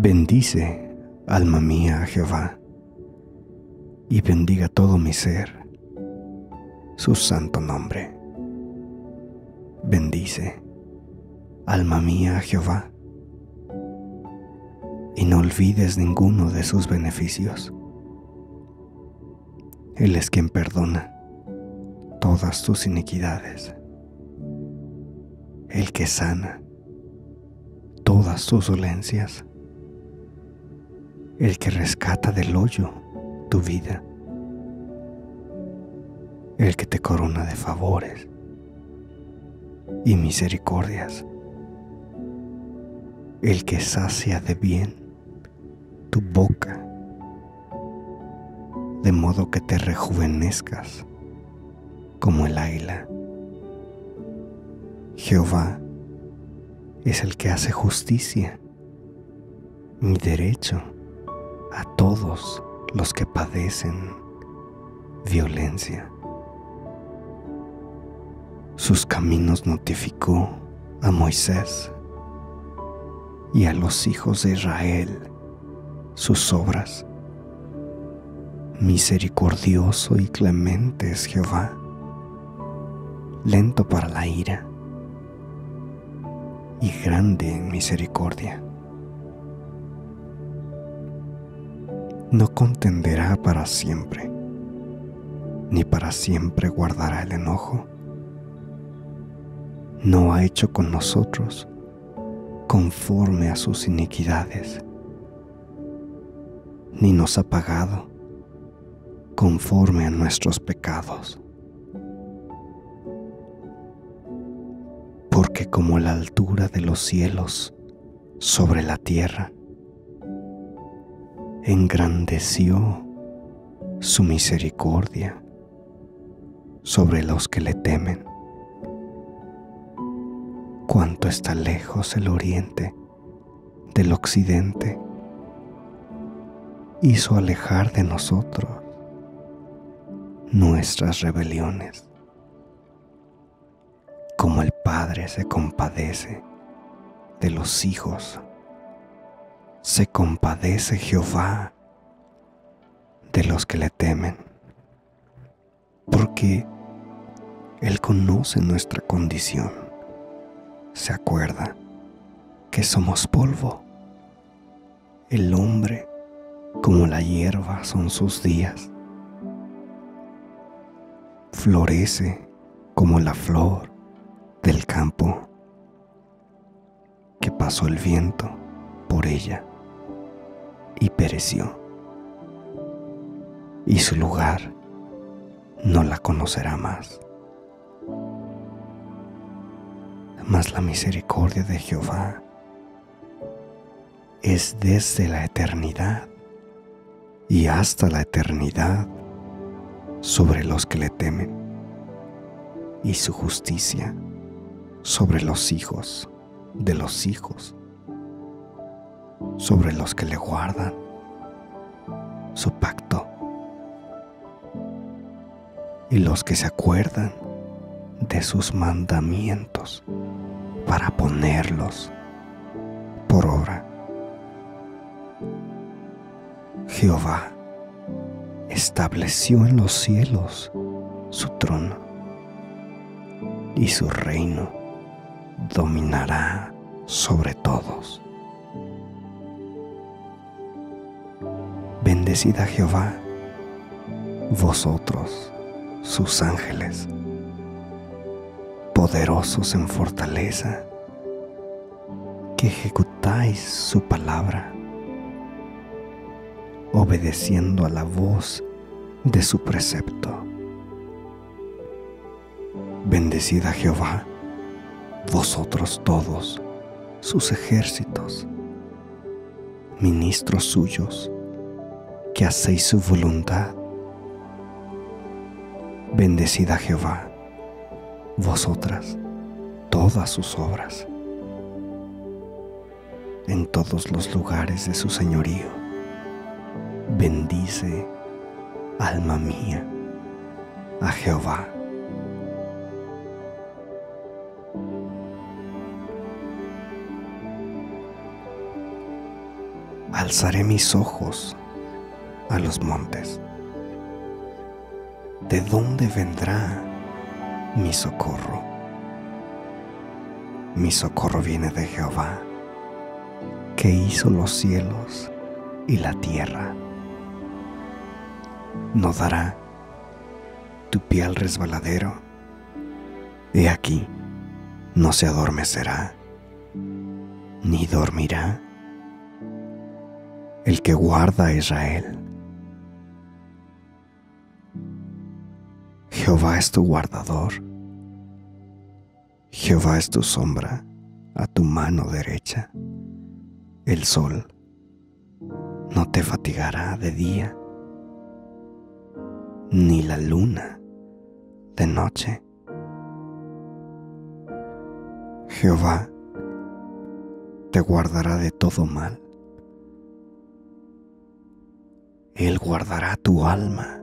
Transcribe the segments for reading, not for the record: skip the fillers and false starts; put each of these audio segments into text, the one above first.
Bendice, alma mía, a Jehová, y bendiga todo mi ser su santo nombre. Bendice, alma mía, a Jehová, y no olvides ninguno de sus beneficios. Él es quien perdona todas tus iniquidades, el que sana todas tus dolencias, el que rescata del hoyo tu vida, el que te corona de favores y misericordias, el que sacia de bien tu boca, de modo que te rejuvenezcas como el águila. Jehová es el que hace justicia y derecho a todos los que padecen violencia. Sus caminos notificó a Moisés y a los hijos de Israel sus obras. Misericordioso y clemente es Jehová, lento para la ira y grande en misericordia. No contenderá para siempre, ni para siempre guardará el enojo. No ha hecho con nosotros conforme a sus iniquidades, ni nos ha pagado conforme a nuestros pecados. Porque como la altura de los cielos sobre la tierra, engrandeció su misericordia sobre los que le temen. Cuánto está lejos el oriente del occidente, hizo alejar de nosotros nuestras rebeliones. Como el Padre se compadece de los hijos, se compadece Jehová de los que le temen, porque Él conoce nuestra condición, se acuerda que somos polvo. El hombre como la hierba son sus días, florece como la flor del campo, que pasó el viento por ella y pereció, y su lugar no la conocerá más. Mas la misericordia de Jehová es desde la eternidad y hasta la eternidad sobre los que le temen, y su justicia sobre los hijos de los hijos, sobre los que le guardan su pacto y los que se acuerdan de sus mandamientos para ponerlos por obra. Jehová estableció en los cielos su trono, y su reino dominará sobre todos. Bendecid a Jehová, vosotros, sus ángeles, poderosos en fortaleza, que ejecutáis su palabra, obedeciendo a la voz de su precepto. Bendecid a Jehová, vosotros todos, sus ejércitos, ministros suyos, que hacéis su voluntad. Bendecid a Jehová, vosotras, todas sus obras, en todos los lugares de su señorío. Bendice, alma mía, a Jehová. Alzaré mis ojos a los montes. ¿De dónde vendrá mi socorro? Mi socorro viene de Jehová, que hizo los cielos y la tierra. No dará tu pie al resbaladero. He aquí, no se adormecerá, ni dormirá el que guarda a Israel. Jehová es tu guardador. Jehová es tu sombra a tu mano derecha. El sol no te fatigará de día, ni la luna de noche. Jehová te guardará de todo mal. Él guardará tu alma.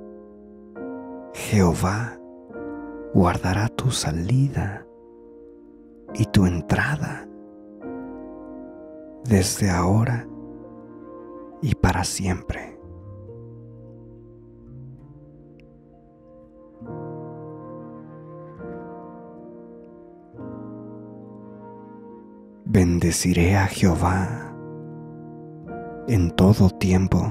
Jehová guardará tu salida y tu entrada desde ahora y para siempre. Bendeciré a Jehová en todo tiempo.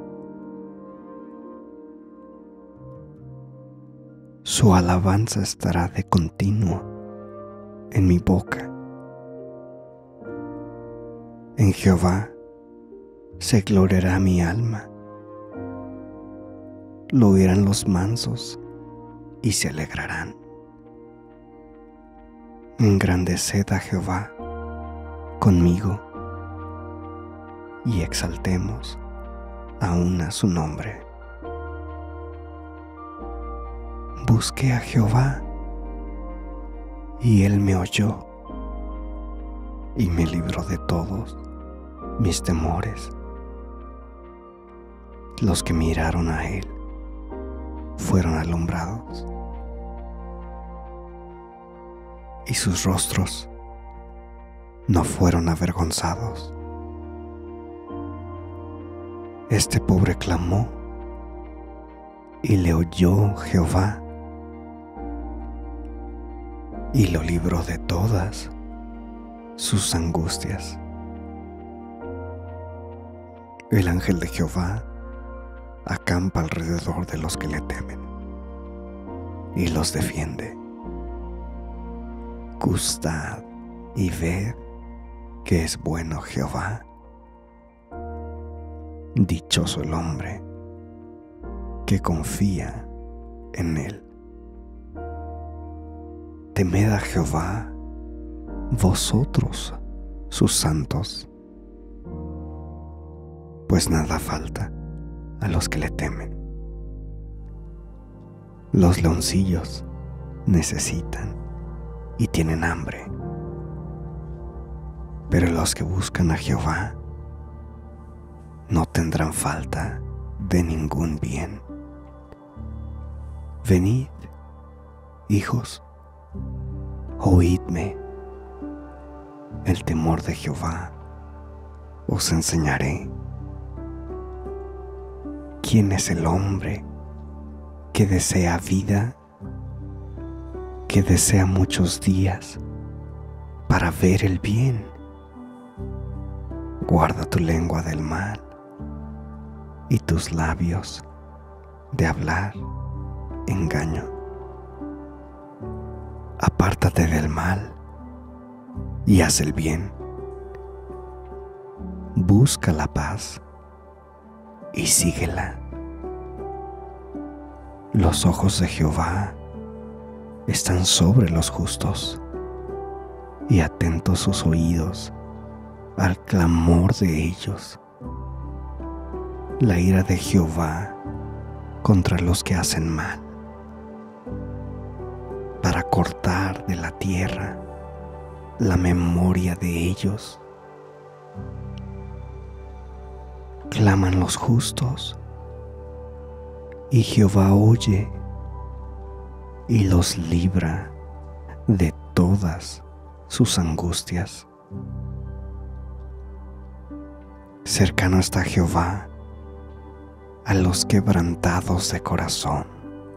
Su alabanza estará de continuo en mi boca. En Jehová se gloriará mi alma. Lo oirán los mansos y se alegrarán. Engrandeced a Jehová conmigo y exaltemos aún a su nombre. Busqué a Jehová y él me oyó y me libró de todos mis temores. Los que miraron a él fueron alumbrados y sus rostros no fueron avergonzados. Este pobre clamó y le oyó Jehová y lo libró de todas sus angustias. El ángel de Jehová acampa alrededor de los que le temen y los defiende. Gustad y ved que es bueno Jehová. Dichoso el hombre que confía en él. Temed a Jehová, vosotros, sus santos, pues nada falta a los que le temen. Los leoncillos necesitan y tienen hambre, pero los que buscan a Jehová no tendrán falta de ningún bien. Venid, hijos, oídme. El temor de Jehová os enseñaré. ¿Quién es el hombre que desea vida, que desea muchos días para ver el bien? Guarda tu lengua del mal y tus labios de hablar engaño. Apártate del mal y haz el bien. Busca la paz y síguela. Los ojos de Jehová están sobre los justos y atentos sus oídos al clamor de ellos. La ira de Jehová contra los que hacen mal, para cortar de la tierra la memoria de ellos. Claman los justos, y Jehová oye y los libra de todas sus angustias. Cercano está Jehová a los quebrantados de corazón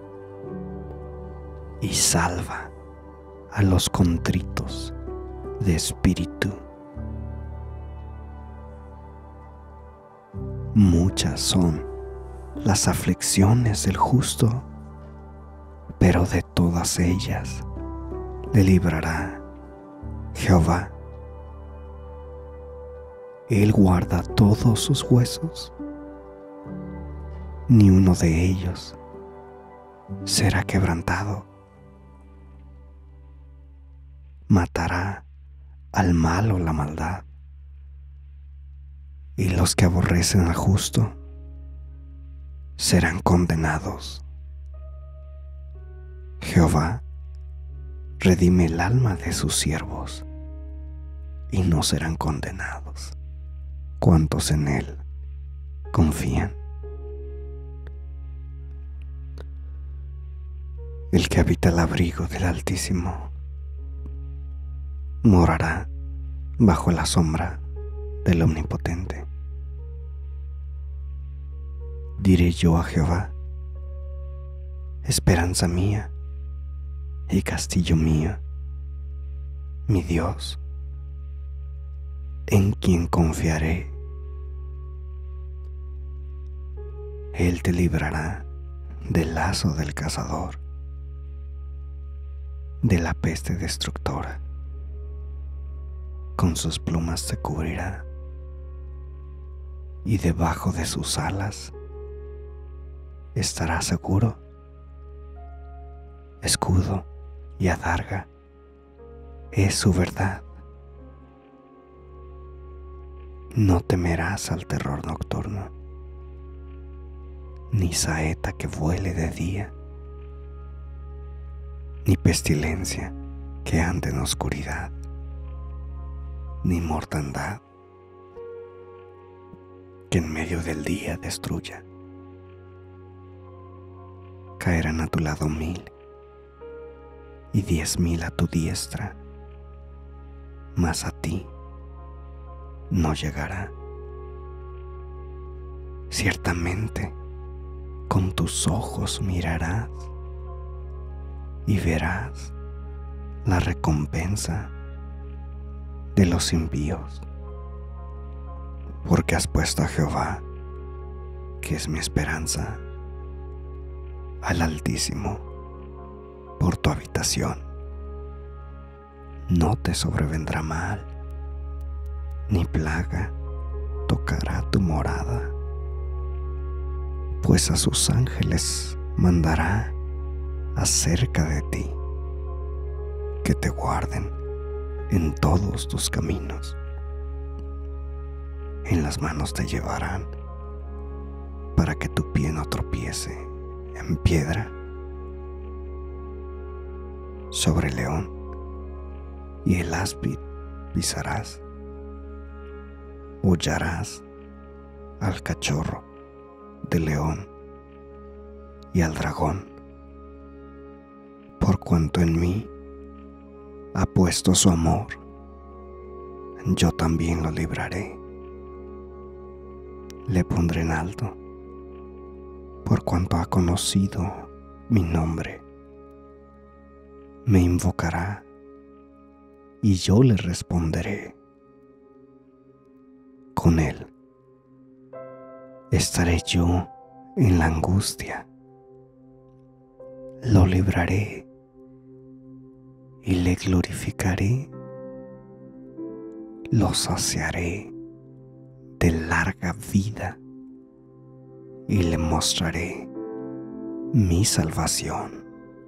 y salva a los contritos de espíritu. Muchas son las aflicciones del justo, pero de todas ellas le librará Jehová. Él guarda todos sus huesos, ni uno de ellos será quebrantado. Matará al malo la maldad, y los que aborrecen al justo serán condenados. Jehová redime el alma de sus siervos, y no serán condenados cuantos en él confían. El que habita el abrigo del Altísimo morará bajo la sombra del Omnipotente. Diré yo a Jehová, esperanza mía y castillo mío, mi Dios, en quien confiaré. Él te librará del lazo del cazador, de la peste destructora. Con sus plumas te cubrirá, y debajo de sus alas estarás seguro. Escudo y adarga es su verdad. No temerás al terror nocturno, ni saeta que vuele de día, ni pestilencia que ande en oscuridad, ni mortandad que en medio del día destruya. Caerán a tu lado 1000 y 10,000 a tu diestra, mas a ti no llegará. Ciertamente con tus ojos mirarás y verás la recompensa de los impíos, porque has puesto a Jehová, que es mi esperanza, al Altísimo por tu habitación. No te sobrevendrá mal, ni plaga tocará tu morada, pues a sus ángeles mandará acerca de ti, que te guarden en todos tus caminos. En las manos te llevarán, para que tu pie no tropiece en piedra. Sobre el león y el áspid pisarás, hollarás al cachorro del león y al dragón. Por cuanto en mí ha puesto su amor, yo también lo libraré. Le pondré en alto, por cuanto ha conocido mi nombre. Me invocará y yo le responderé. Con él estaré yo en la angustia. Lo libraré y le glorificaré. Lo saciaré de larga vida y le mostraré mi salvación.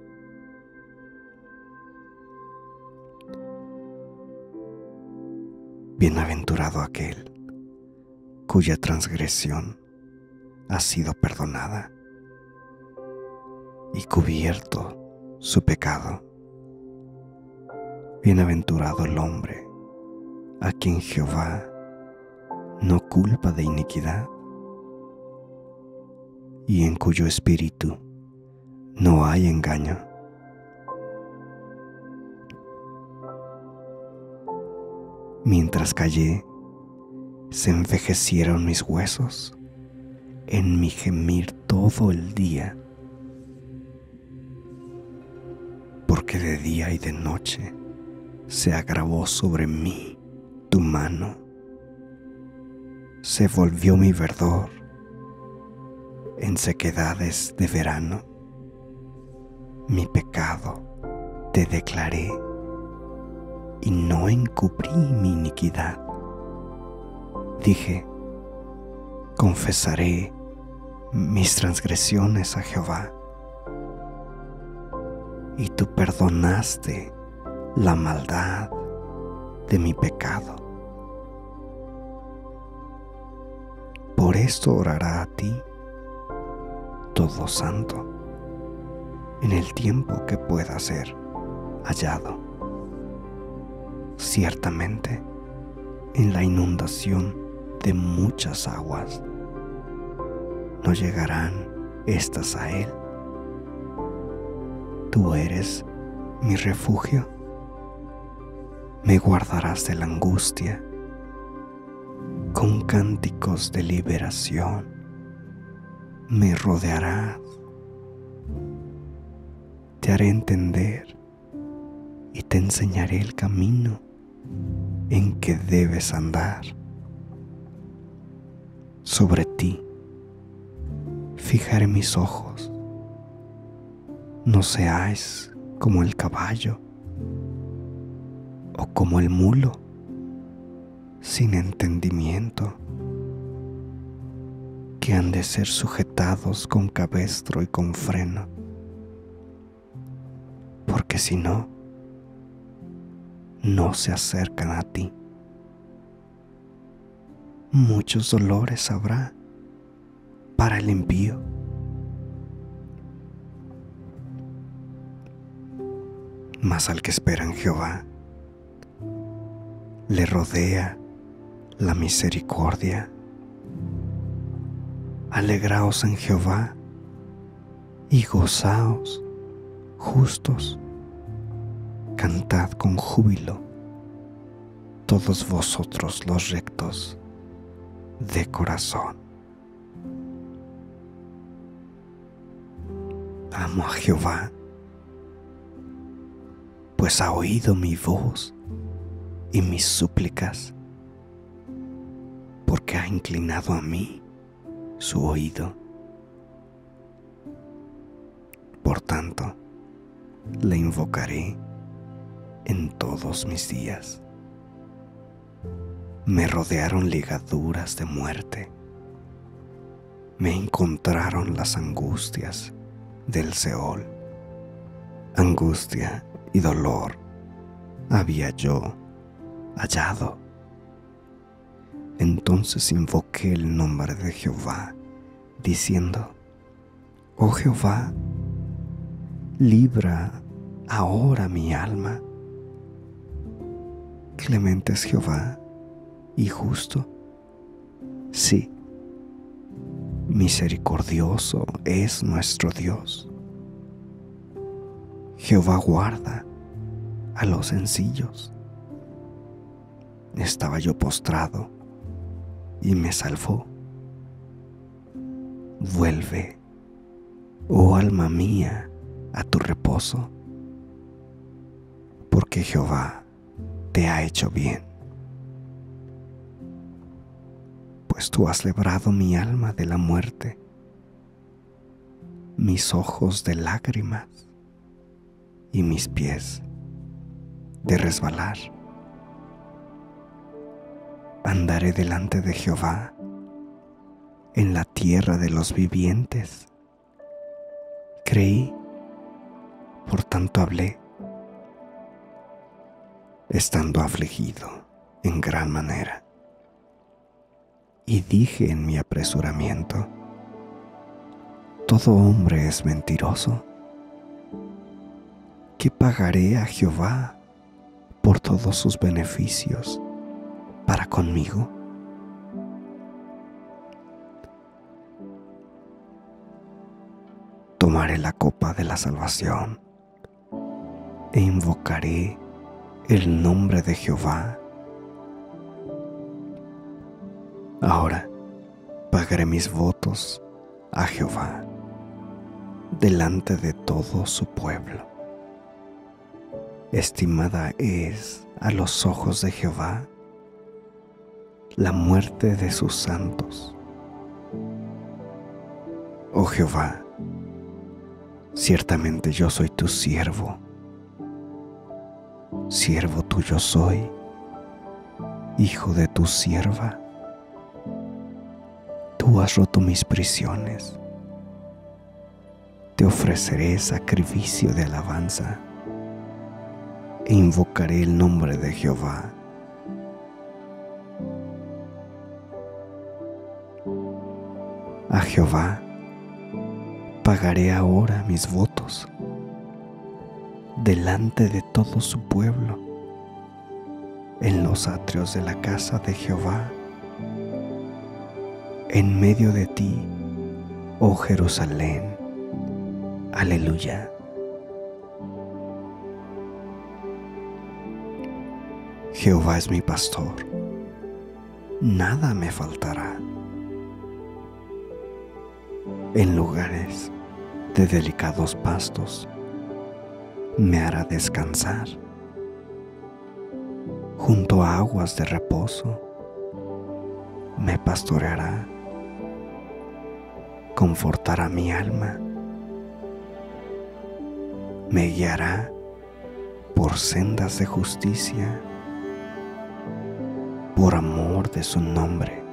Bienaventurado aquel cuya transgresión ha sido perdonada y cubierto su pecado. Bienaventurado el hombre a quien Jehová no culpa de iniquidad y en cuyo espíritu no hay engaño. Mientras callé, Se envejecieron mis huesos en mi gemir todo el día, porque de día y de noche se agravó sobre mí tu mano. Se volvió mi verdor en sequedades de verano. Mi pecado te declaré y no encubrí mi iniquidad. Dije, confesaré mis transgresiones a Jehová, y tú perdonaste la maldad de mi pecado. Por esto orará a ti todo santo en el tiempo que pueda ser hallado. Ciertamente, en la inundación de muchas aguas no llegarán estas a él. Tú eres mi refugio, me guardarás de la angustia, con cánticos de liberación me rodearás. Te haré entender y te enseñaré el camino en que debes andar. Sobre ti fijaré mis ojos. No seáis como el caballo o como el mulo, sin entendimiento, que han de ser sujetados con cabestro y con freno, porque si no, no se acercan a ti. Muchos dolores habrá para el impío, mas al que espera en Jehová le rodea la misericordia. Alegraos en Jehová y gozaos, justos, cantad con júbilo, todos vosotros los rectos de corazón. Amo a Jehová, pues ha oído mi voz y mis súplicas, porque ha inclinado a mí su oído. Por tanto, le invocaré en todos mis días. Me rodearon ligaduras de muerte, me encontraron las angustias del Seol. Angustia y dolor había yo hallado. Entonces invoqué el nombre de Jehová, diciendo, oh Jehová, libra ahora mi alma. Clemente es Jehová y justo. Sí, misericordioso es nuestro Dios. Jehová guarda a los sencillos. Estaba yo postrado y me salvó. Vuelve, oh alma mía, a tu reposo, porque Jehová te ha hecho bien. Pues tú has librado mi alma de la muerte, mis ojos de lágrimas y mis pies de resbalar. Andaré delante de Jehová en la tierra de los vivientes. Creí, por tanto hablé, estando afligido en gran manera. Y dije en mi apresuramiento, todo hombre es mentiroso. ¿Qué pagaré a Jehová por todos sus beneficios para conmigo? Tomaré la copa de la salvación e invocaré el nombre de Jehová. Ahora pagaré mis votos a Jehová delante de todo su pueblo. Estimada es a los ojos de Jehová la muerte de sus santos. Oh Jehová, ciertamente yo soy tu siervo, siervo tuyo soy, hijo de tu sierva. Tú has roto mis prisiones. Te ofreceré sacrificio de alabanza e invocaré el nombre de Jehová. A Jehová pagaré ahora mis votos delante de todo su pueblo, en los atrios de la casa de Jehová, en medio de ti, oh Jerusalén. Aleluya. Jehová es mi pastor, nada me faltará. En lugares de delicados pastos me hará descansar. Junto a aguas de reposo me pastoreará. Confortará mi alma. Me guiará por sendas de justicia, por amor de su nombre.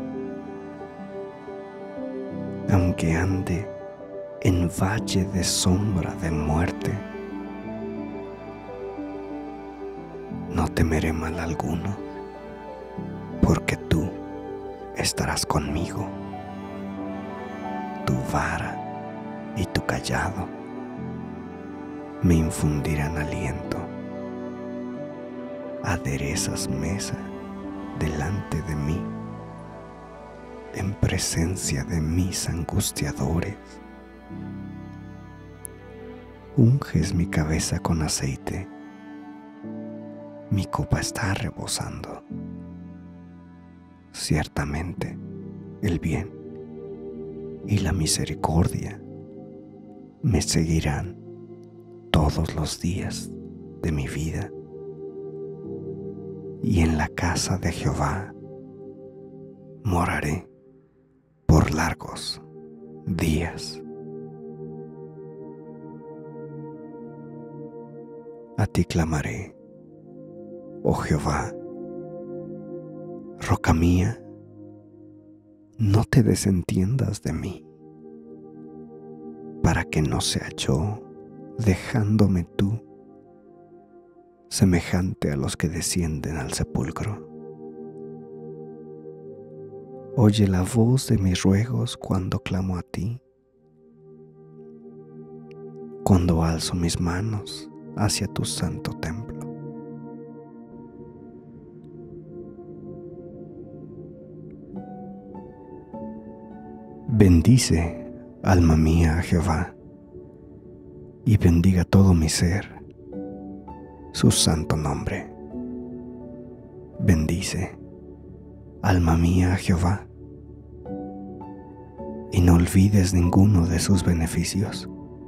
Aunque ande en valle de sombra de muerte, no temeré mal alguno, porque tú estarás conmigo. Tu vara y tu cayado me infundirán aliento. Aderezas mesa delante de mí, en presencia de mis angustiadores. Unges mi cabeza con aceite, mi copa está rebosando. Ciertamente el bien y la misericordia me seguirán todos los días de mi vida, y en la casa de Jehová moraré por largos días. A ti clamaré, oh Jehová, roca mía, no te desentiendas de mí, para que no sea yo, dejándome tú, semejante a los que descienden al sepulcro. Oye la voz de mis ruegos cuando clamo a ti, cuando alzo mis manos hacia tu santo templo. Bendice, alma mía, a Jehová, y bendiga todo mi ser su santo nombre. Bendice, alma mía, a Jehová, y no olvides ninguno de sus beneficios.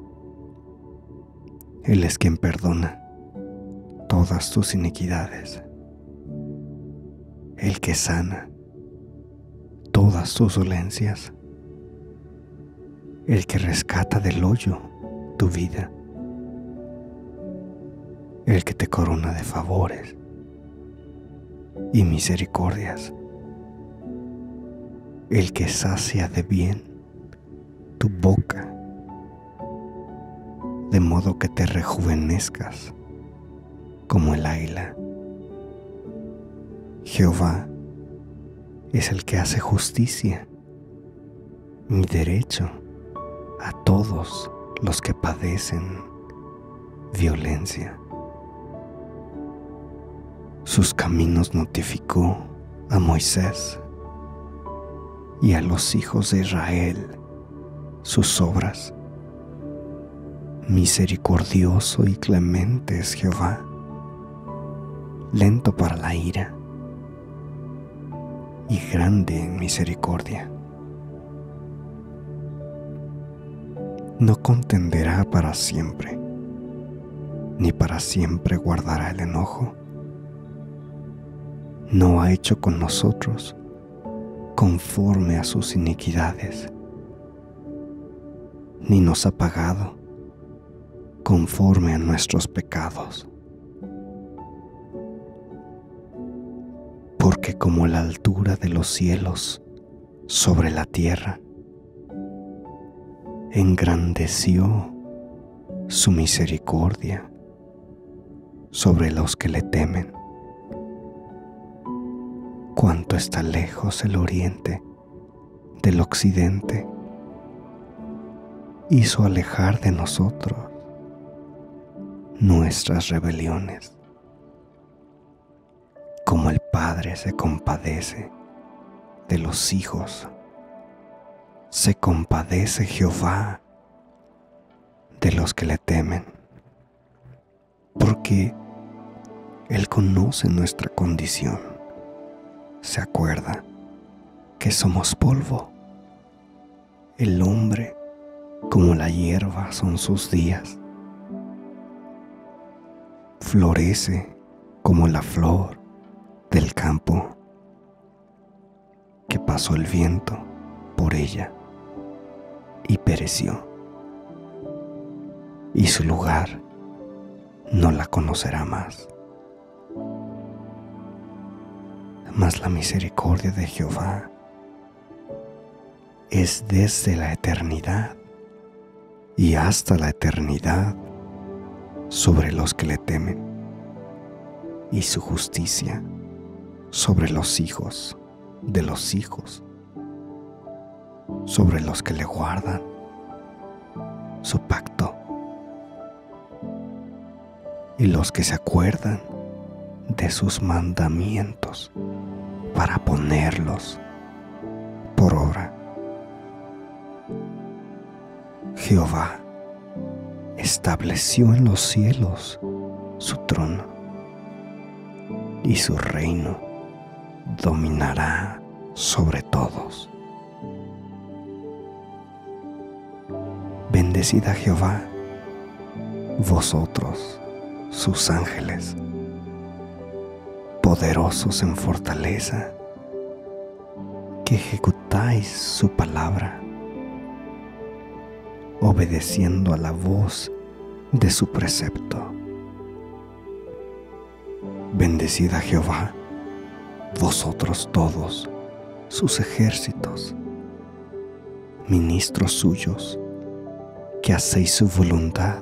Él es quien perdona todas tus iniquidades, el que sana todas tus dolencias, el que rescata del hoyo tu vida, el que te corona de favores y misericordias, el que sacia de bien tu boca, de modo que te rejuvenezcas como el águila. Jehová es el que hace justicia y derecho a todos los que padecen violencia. Sus caminos notificó a Moisés y a los hijos de Israel sus obras. Misericordioso y clemente es Jehová, lento para la ira y grande en misericordia. No contenderá para siempre, ni para siempre guardará el enojo. No ha hecho con nosotros conforme a sus iniquidades, ni nos ha pagado conforme a nuestros pecados. Porque como la altura de los cielos sobre la tierra, engrandeció su misericordia sobre los que le temen. Cuánto está lejos el oriente del occidente, hizo alejar de nosotros nuestras rebeliones. Como el Padre se compadece de los hijos, se compadece Jehová de los que le temen, porque Él conoce nuestra condición, se acuerda que somos polvo. El hombre como la hierba son sus días, florece como la flor del campo, que pasó el viento por ella y pereció, y su lugar no la conocerá más. Mas la misericordia de Jehová es desde la eternidad y hasta la eternidad sobre los que le temen, y su justicia sobre los hijos de los hijos, sobre los que le guardan su pacto y los que se acuerdan de sus mandamientos para ponerlos por obra. Jehová estableció en los cielos su trono, y su reino dominará sobre todos. Bendecid a Jehová, vosotros, sus ángeles, poderosos en fortaleza, que ejecutáis su palabra, obedeciendo a la voz de su precepto. Bendecid a Jehová, vosotros todos, sus ejércitos, ministros suyos, que hacéis su voluntad.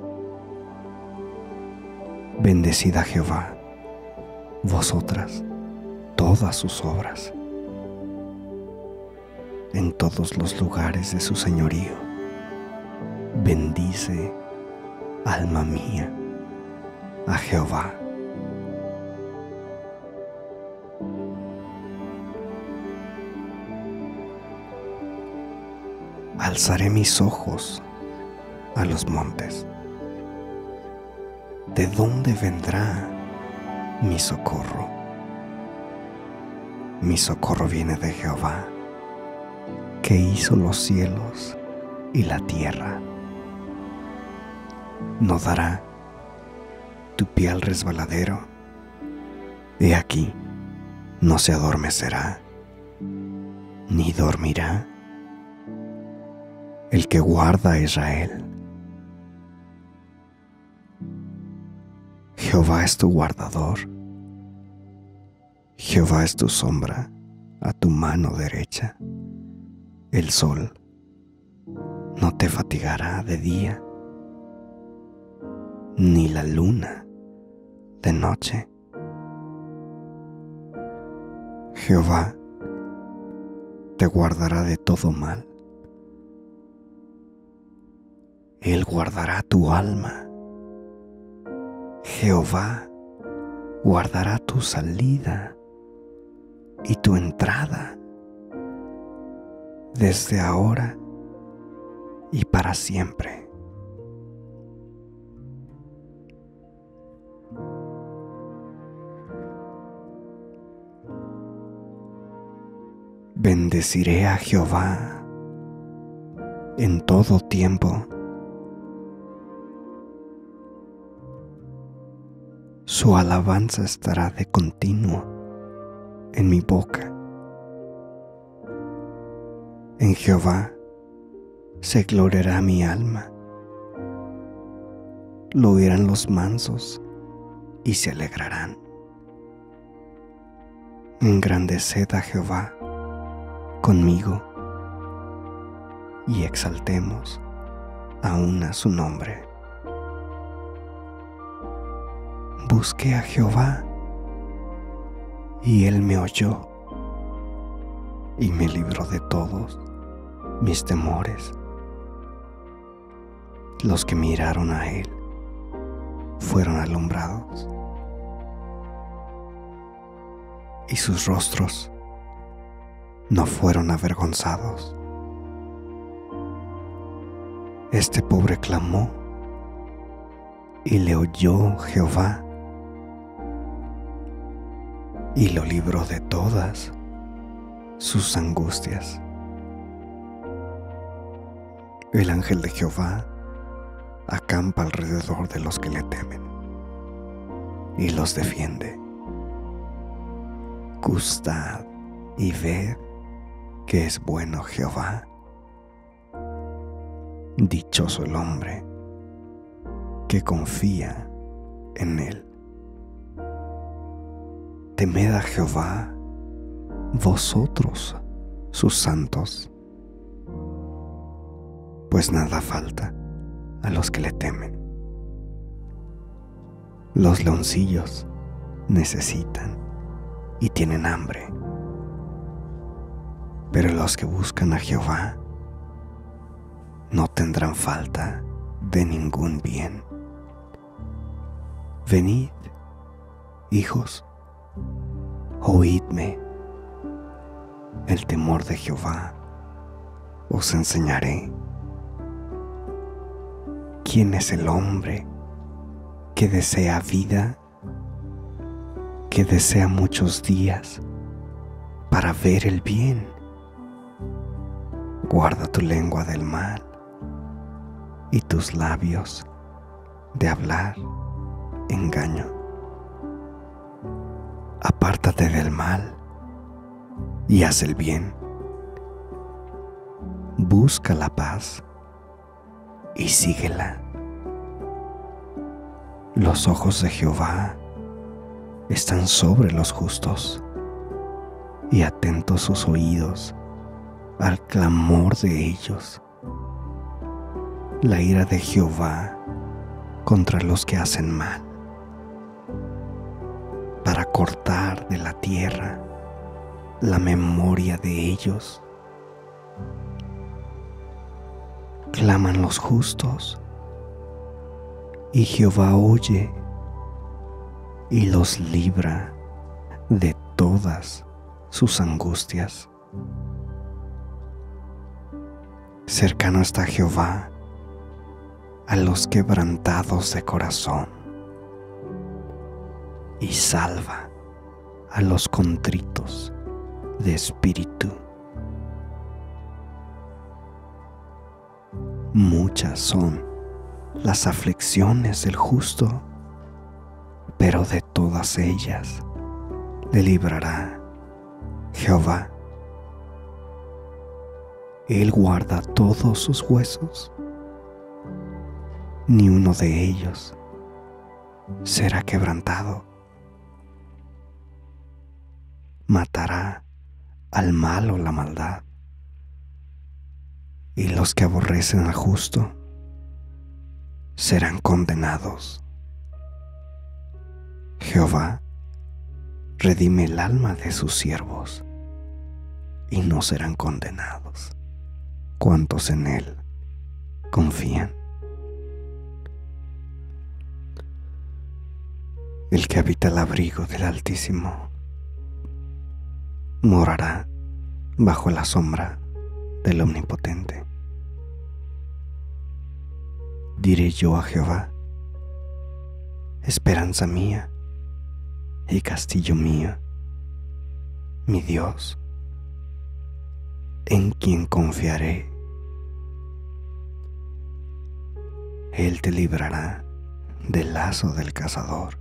Bendecid a Jehová, vosotras, todas sus obras, en todos los lugares de su señorío. Bendice, alma mía, a Jehová. Alzaré mis ojos a los montes. ¿De dónde vendrá mi socorro? Mi socorro viene de Jehová, que hizo los cielos y la tierra. No dará tu pie al resbaladero. He aquí, no se adormecerá, ni dormirá el que guarda a Israel. Jehová es tu guardador, Jehová es tu sombra a tu mano derecha. El sol no te fatigará de día, ni la luna de noche. Jehová te guardará de todo mal. Él guardará tu alma. Jehová guardará tu salida y tu entrada desde ahora y para siempre. Bendeciré a Jehová en todo tiempo. Su alabanza estará de continuo en mi boca. En Jehová se gloriará mi alma. Lo oirán los mansos y se alegrarán. Engrandeced a Jehová conmigo y exaltemos aún a su nombre. Busqué a Jehová y él me oyó y me libró de todos mis temores. Los que miraron a él fueron alumbrados y sus rostros no fueron avergonzados. Este pobre clamó y le oyó Jehová y lo libró de todas sus angustias. El ángel de Jehová acampa alrededor de los que le temen y los defiende. Gustad y ved que es bueno Jehová. Dichoso el hombre que confía en él. Temed a Jehová, vosotros, sus santos, pues nada falta a los que le temen. Los leoncillos necesitan y tienen hambre, pero los que buscan a Jehová no tendrán falta de ningún bien. Venid, hijos, oídme. El temor de Jehová os enseñaré. ¿Quién es el hombre que desea vida, que desea muchos días para ver el bien? Guarda tu lengua del mal y tus labios de hablar engaño. Apártate del mal y haz el bien. Busca la paz y síguela. Los ojos de Jehová están sobre los justos y atentos sus oídos al clamor de ellos. La ira de Jehová contra los que hacen mal, para cortar de la tierra la memoria de ellos. Claman los justos, y Jehová oye y los libra de todas sus angustias. Cercano está Jehová a los quebrantados de corazón y salva a los contritos de espíritu. Muchas son las aflicciones del justo, pero de todas ellas le librará Jehová. Él guarda todos sus huesos, ni uno de ellos será quebrantado. Matará al malo la maldad, y los que aborrecen al justo serán condenados. Jehová redime el alma de sus siervos, y no serán condenados cuantos en él confían. El que habita el abrigo del Altísimo morará bajo la sombra del Omnipotente. Diré yo a Jehová, esperanza mía y castillo mío, mi Dios, en quien confiaré. Él te librará del lazo del cazador,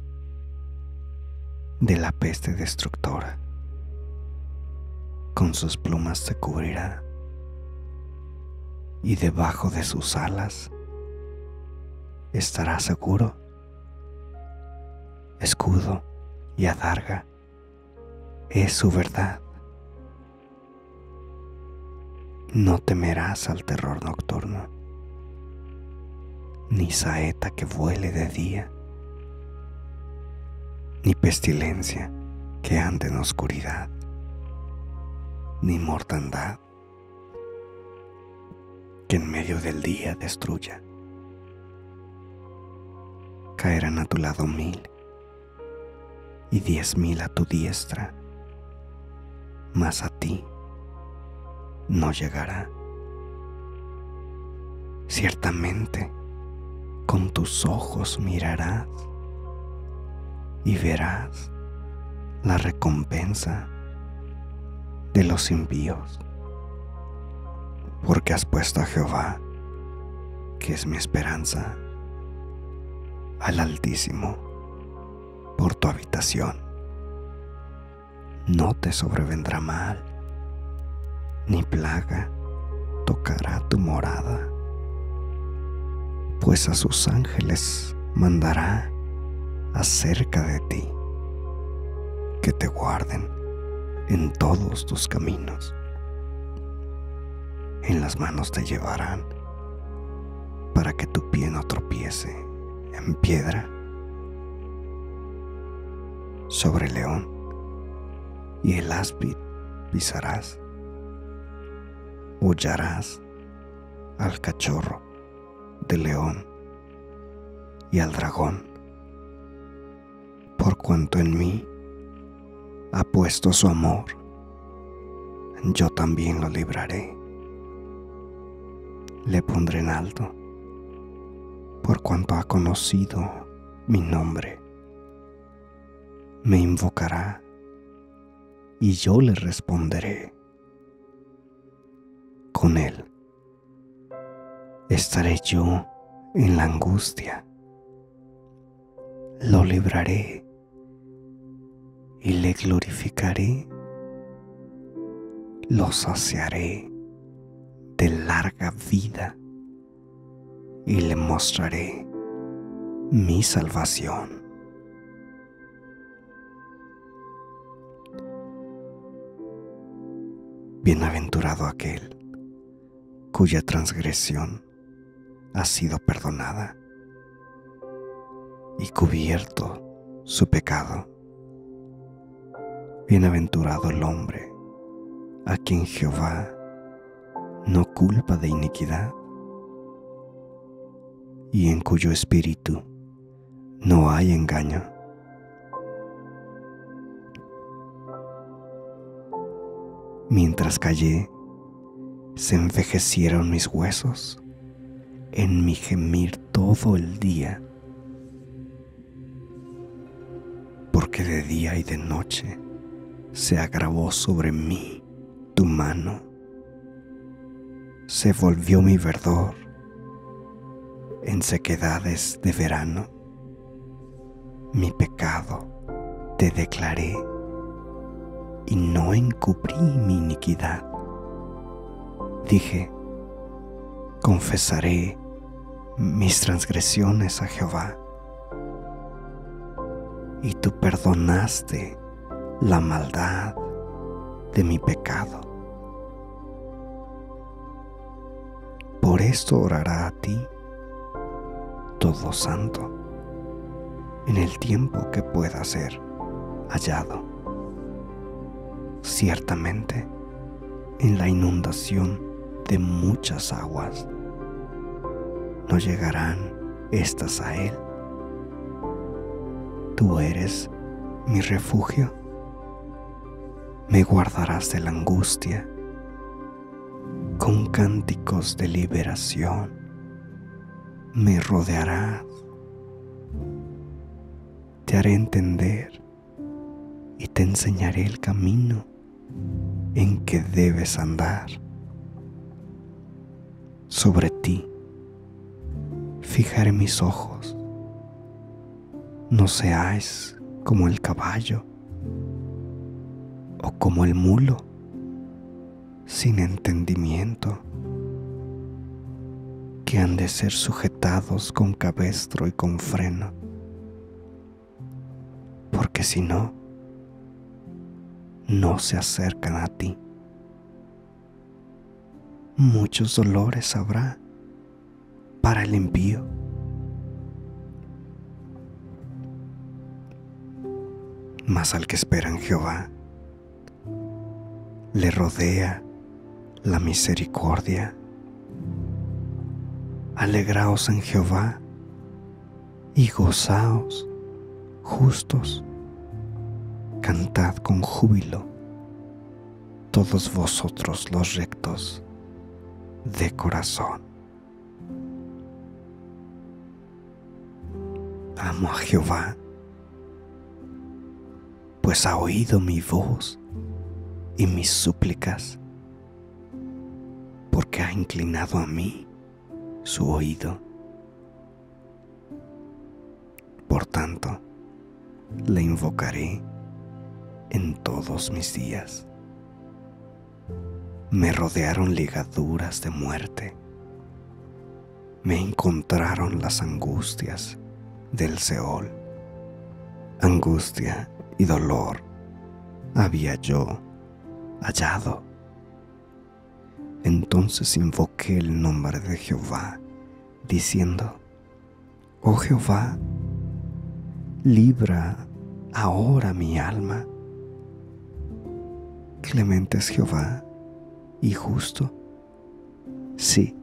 de la peste destructora. Con sus plumas te cubrirá, y debajo de sus alas estarás seguro. Escudo y adarga es su verdad. No temerás al terror nocturno, ni saeta que vuele de día, ni pestilencia que ande en oscuridad, ni mortandad que en medio del día destruya. Caerán a tu lado 1000 y 10,000 a tu diestra, mas a ti no llegará. Ciertamente con tus ojos mirarás y verás la recompensa de los impíos, porque has puesto a Jehová, que es mi esperanza, al Altísimo por tu habitación. No te sobrevendrá mal, ni plaga tocará tu morada, pues a sus ángeles mandará acerca de ti, que te guarden en todos tus caminos. En las manos te llevarán, para que tu pie no tropiece en piedra. Sobre el león y el áspid pisarás. Hollarás al cachorro del león y al dragón, por cuanto en mí ha puesto su amor, yo también lo libraré. Le pondré en alto, por cuanto ha conocido mi nombre. Me invocará y yo le responderé. Con él estaré yo en la angustia. Lo libraré y le glorificaré. Lo saciaré de larga vida y le mostraré mi salvación. Bienaventurado aquel cuya transgresión ha sido perdonada y cubierto su pecado. Bienaventurado el hombre a quien Jehová no culpa de iniquidad y en cuyo espíritu no hay engaño. Mientras callé, se envejecieron mis huesos en mi gemir todo el día, porque de día y de noche se agravó sobre mí tu mano. Se volvió mi verdor en sequedades de verano. Mi pecado te declaré y no encubrí mi iniquidad. Dije, confesaré mis transgresiones a Jehová, y tú perdonaste la maldad de mi pecado. Por esto orará a ti todo santo en el tiempo que pueda ser hallado. Ciertamente, en la inundación de muchas aguas, no llegarán estas a él. Tú eres mi refugio, me guardarás de la angustia, con cánticos de liberación me rodearás. Te haré entender y te enseñaré el camino. en que debes andar. Sobre ti fijaré mis ojos. No seáis como el caballo o como el mulo, sin entendimiento, que han de ser sujetados con cabestro y con freno, porque si no, no se acercan a ti. Muchos dolores habrá para el impío, mas al que espera en Jehová le rodea la misericordia. Alegraos en Jehová y gozaos, justos, cantad con júbilo, todos vosotros los rectos de corazón. Amo a Jehová, pues ha oído mi voz y mis súplicas, porque ha inclinado a mí su oído. Por tanto, le invocaré en todos mis días. Me rodearon ligaduras de muerte, me encontraron las angustias del Seol. Angustia y dolor había yo hallado. Entonces invoqué el nombre de Jehová, diciendo: Oh Jehová, libra ahora mi alma. Clemente es Jehová y justo. Sí,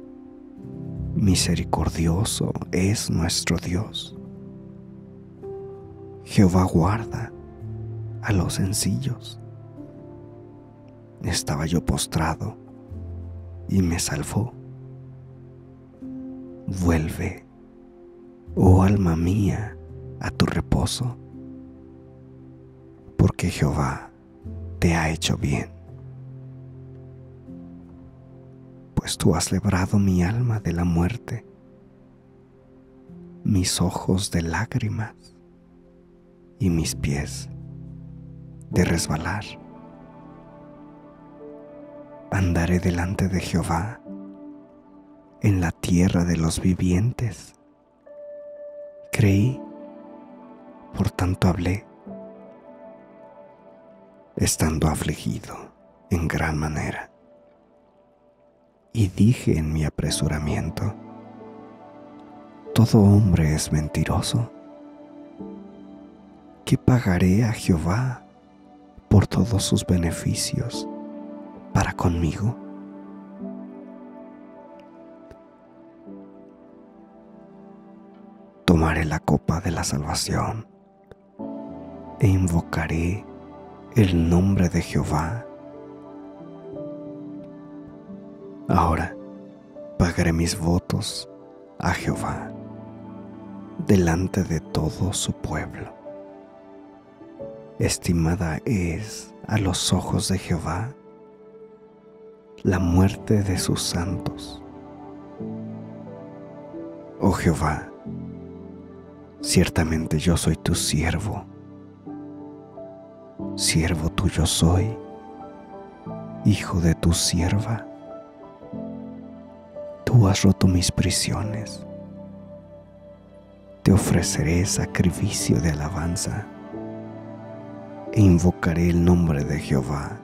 misericordioso es nuestro Dios. Jehová guarda a los sencillos. Estaba yo postrado y me salvó. Vuelve, oh alma mía, a tu reposo, porque Jehová te ha hecho bien. Pues tú has librado mi alma de la muerte, mis ojos de lágrimas y mis pies de resbalar. Andaré delante de Jehová en la tierra de los vivientes. Creí, por tanto hablé, estando afligido en gran manera. Y dije en mi apresuramiento: todo hombre es mentiroso. ¿Qué pagaré a Jehová por todos sus beneficios para conmigo? Tomaré la copa de la salvación e invocaré el nombre de Jehová. Ahora pagaré mis votos a Jehová delante de todo su pueblo. Estimada es a los ojos de Jehová la muerte de sus santos. Oh Jehová, ciertamente yo soy tu siervo, siervo tuyo soy, hijo de tu sierva. Tú has roto mis prisiones. Te ofreceré sacrificio de alabanza e invocaré el nombre de Jehová.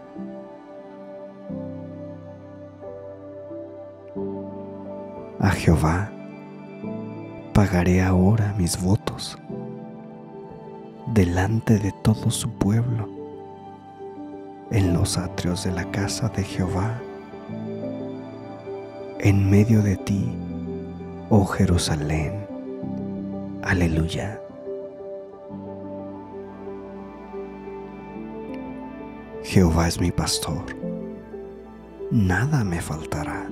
A Jehová pagaré ahora mis votos delante de todo su pueblo, en los atrios de la casa de Jehová, en medio de ti, oh Jerusalén. Aleluya. Jehová es mi pastor, nada me faltará.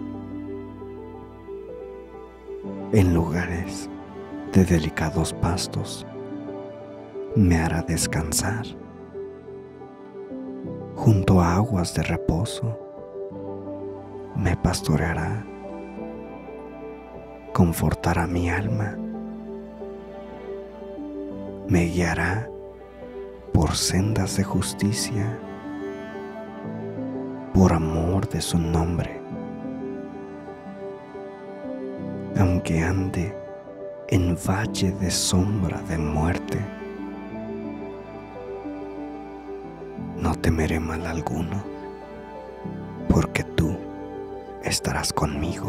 En lugares de delicados pastos me hará descansar. junto a aguas de reposo, me pastoreará, confortará mi alma, me guiará por sendas de justicia, por amor de su nombre. Aunque ande en valle de sombra de muerte, no temeré mal alguno, porque tú estarás conmigo.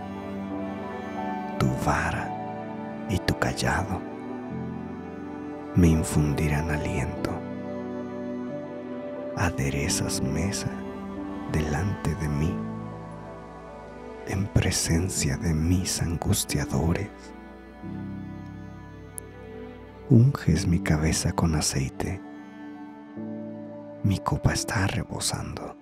Tu vara y tu cayado me infundirán aliento. Aderezas mesa delante de mí, en presencia de mis angustiadores. Unges mi cabeza con aceite, mi copa está rebosando.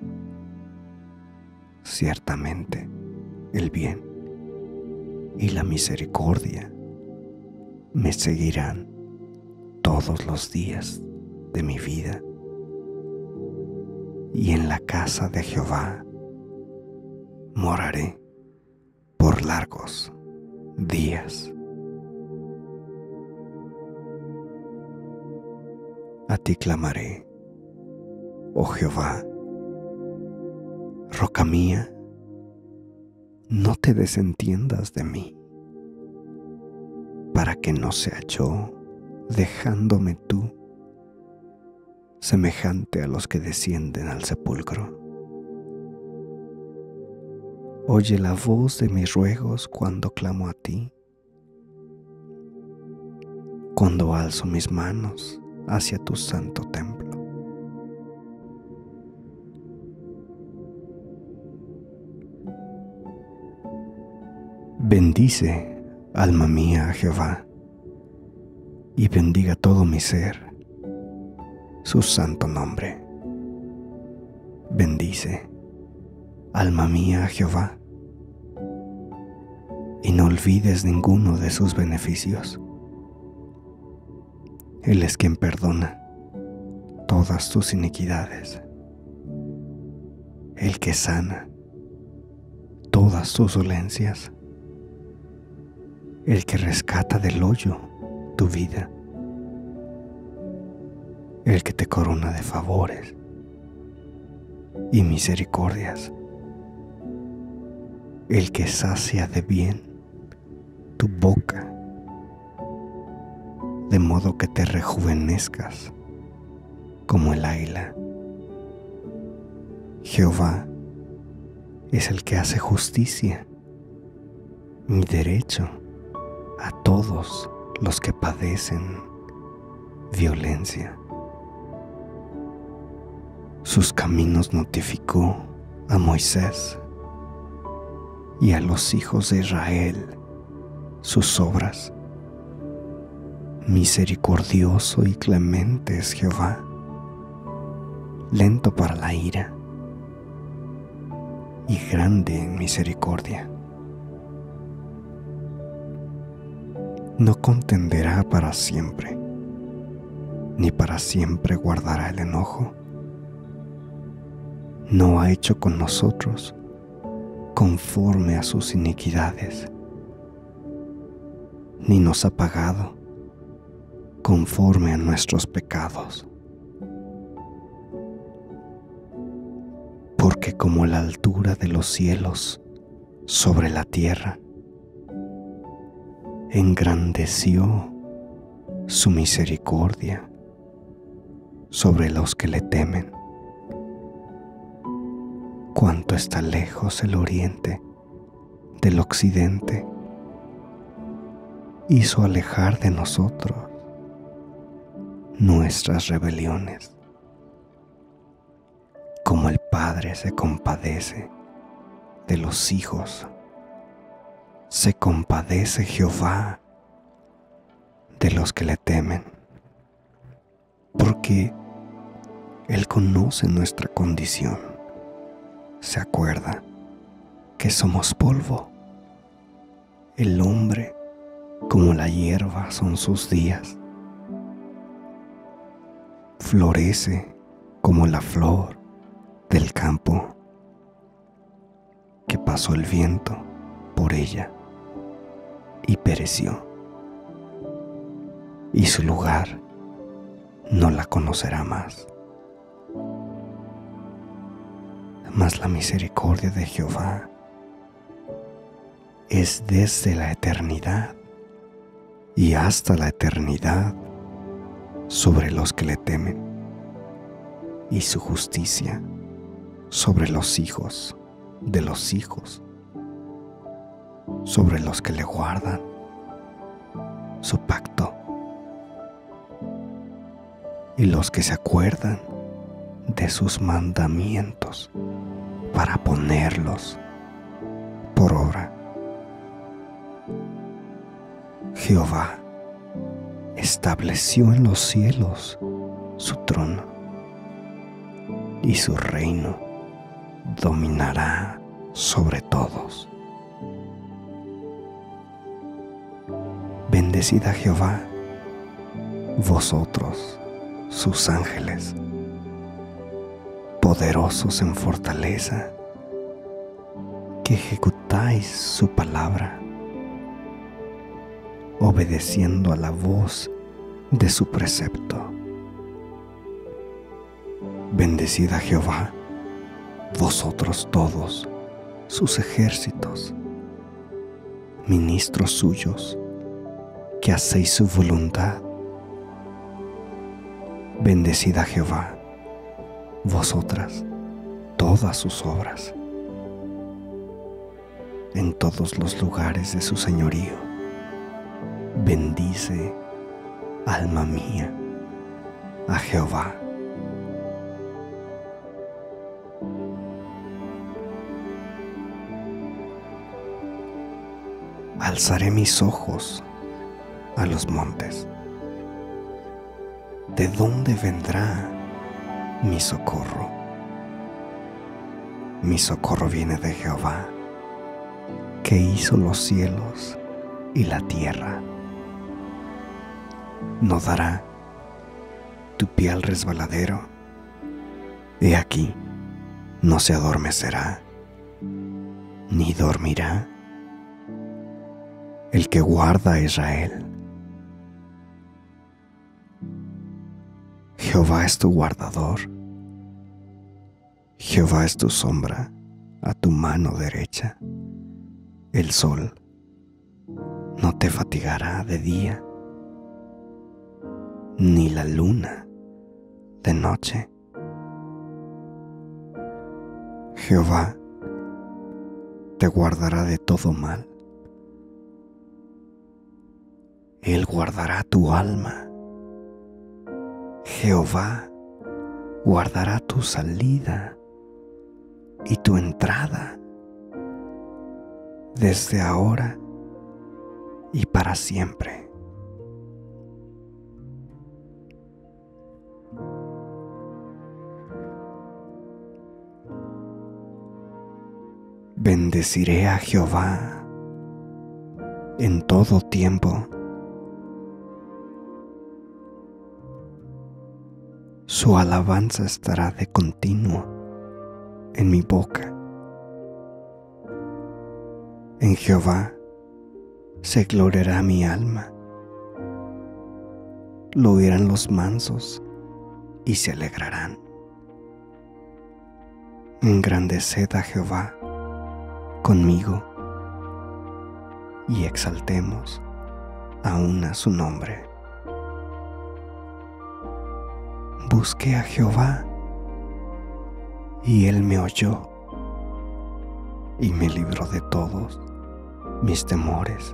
Ciertamente, el bien y la misericordia me seguirán todos los días de mi vida, y en la casa de Jehová moraré por largos días. A ti clamaré, oh Jehová, roca mía, no te desentiendas de mí, para que no sea yo, dejándome tú, semejante a los que descienden al sepulcro. Oye la voz de mis ruegos cuando clamo a ti, cuando alzo mis manos hacia tu santo templo. Bendice, alma mía, a Jehová, y bendiga todo mi ser su santo nombre. Bendice, alma mía, a Jehová, y no olvides ninguno de sus beneficios. Él es quien perdona todas tus iniquidades, el que sana todas tus dolencias, el que rescata del hoyo tu vida, el que te corona de favores y misericordias, el que sacia de bien tu boca, de modo que te rejuvenezcas como el águila. Jehová es el que hace justicia y derecho a todos los que padecen violencia. Sus caminos notificó a Moisés, y a los hijos de Israel sus obras. Misericordioso y clemente es Jehová, lento para la ira y grande en misericordia. No contenderá para siempre, ni para siempre guardará el enojo. No ha hecho con nosotros conforme a sus iniquidades, ni nos ha pagado conforme a nuestros pecados. Porque como la altura de los cielos sobre la tierra, engrandeció su misericordia sobre los que le temen. Cuánto está lejos el oriente del occidente, hizo alejar de nosotros nuestras rebeliones. Como el Padre se compadece de los hijos, se compadece Jehová de los que le temen, porque Él conoce nuestra condición, se acuerda que somos polvo. El hombre como la hierba son sus días, florece como la flor del campo que pasó el viento por ella y pereció, y su lugar no la conocerá más. Mas la misericordia de Jehová es desde la eternidad y hasta la eternidad sobre los que le temen, y su justicia sobre los hijos de los hijos, sobre los que le guardan su pacto y los que se acuerdan de sus mandamientos para ponerlos por obra. Jehová estableció en los cielos su trono, y su reino dominará sobre todos. Bendecid a Jehová, vosotros, sus ángeles, poderosos en fortaleza, que ejecutáis su palabra, obedeciendo a la voz de su precepto. Bendecid a Jehová, vosotros todos, sus ejércitos, ministros suyos, que hacéis su voluntad. Bendecid a Jehová, vosotras, todas sus obras, en todos los lugares de su señorío. Bendice, alma mía, a Jehová. Alzaré mis ojos a los montes. ¿De dónde vendrá mi socorro? Mi socorro viene de Jehová, que hizo los cielos y la tierra. No dará tu pie al resbaladero. He aquí, no se adormecerá, ni dormirá el que guarda a Israel. Jehová es tu guardador, Jehová es tu sombra a tu mano derecha. El sol no te fatigará de día, ni la luna de noche. Jehová te guardará de todo mal. Él guardará tu alma. Jehová guardará tu salida y tu entrada desde ahora y para siempre. Bendeciré a Jehová en todo tiempo. Su alabanza estará de continuo en mi boca. En Jehová se gloriará mi alma. Lo oirán los mansos y se alegrarán. Engrandeced a Jehová conmigo y exaltemos aún a su nombre. Busqué a Jehová y él me oyó y me libró de todos mis temores.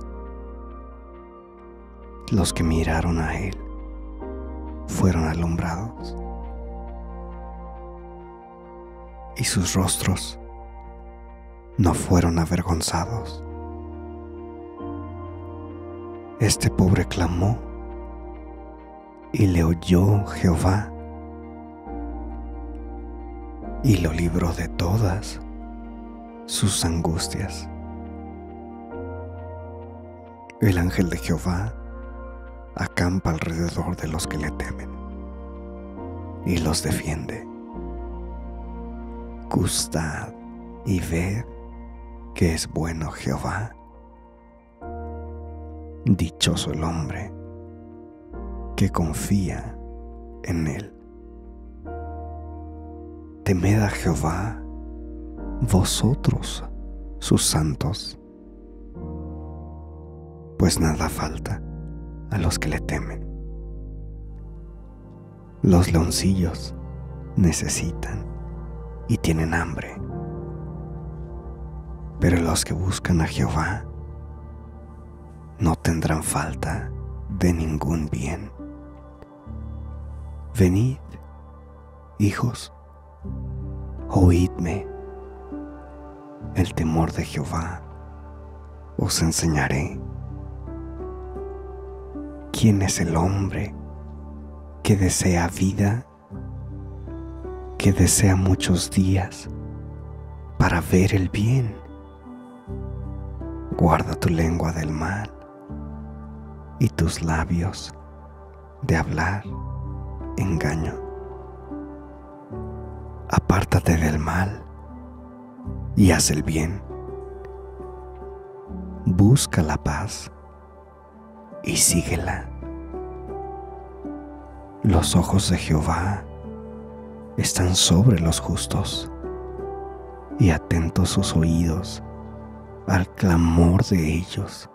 Los que miraron a él fueron alumbrados, y sus rostros no fueron avergonzados. Este pobre clamó y le oyó Jehová y lo libró de todas sus angustias. El ángel de Jehová acampa alrededor de los que le temen y los defiende. Gustad y ved que es bueno Jehová. Dichoso el hombre que confía en él. Temed a Jehová, vosotros, sus santos, pues nada falta a los que le temen. Los leoncillos necesitan y tienen hambre, pero los que buscan a Jehová no tendrán falta de ningún bien. Venid, hijos, oídme, el temor de Jehová os enseñaré. ¿Quién es el hombre que desea vida, que desea muchos días para ver el bien? Guarda tu lengua del mal y tus labios de hablar engaño. Apártate del mal y haz el bien. Busca la paz y síguela. Los ojos de Jehová están sobre los justos y atentos sus oídos al clamor de ellos.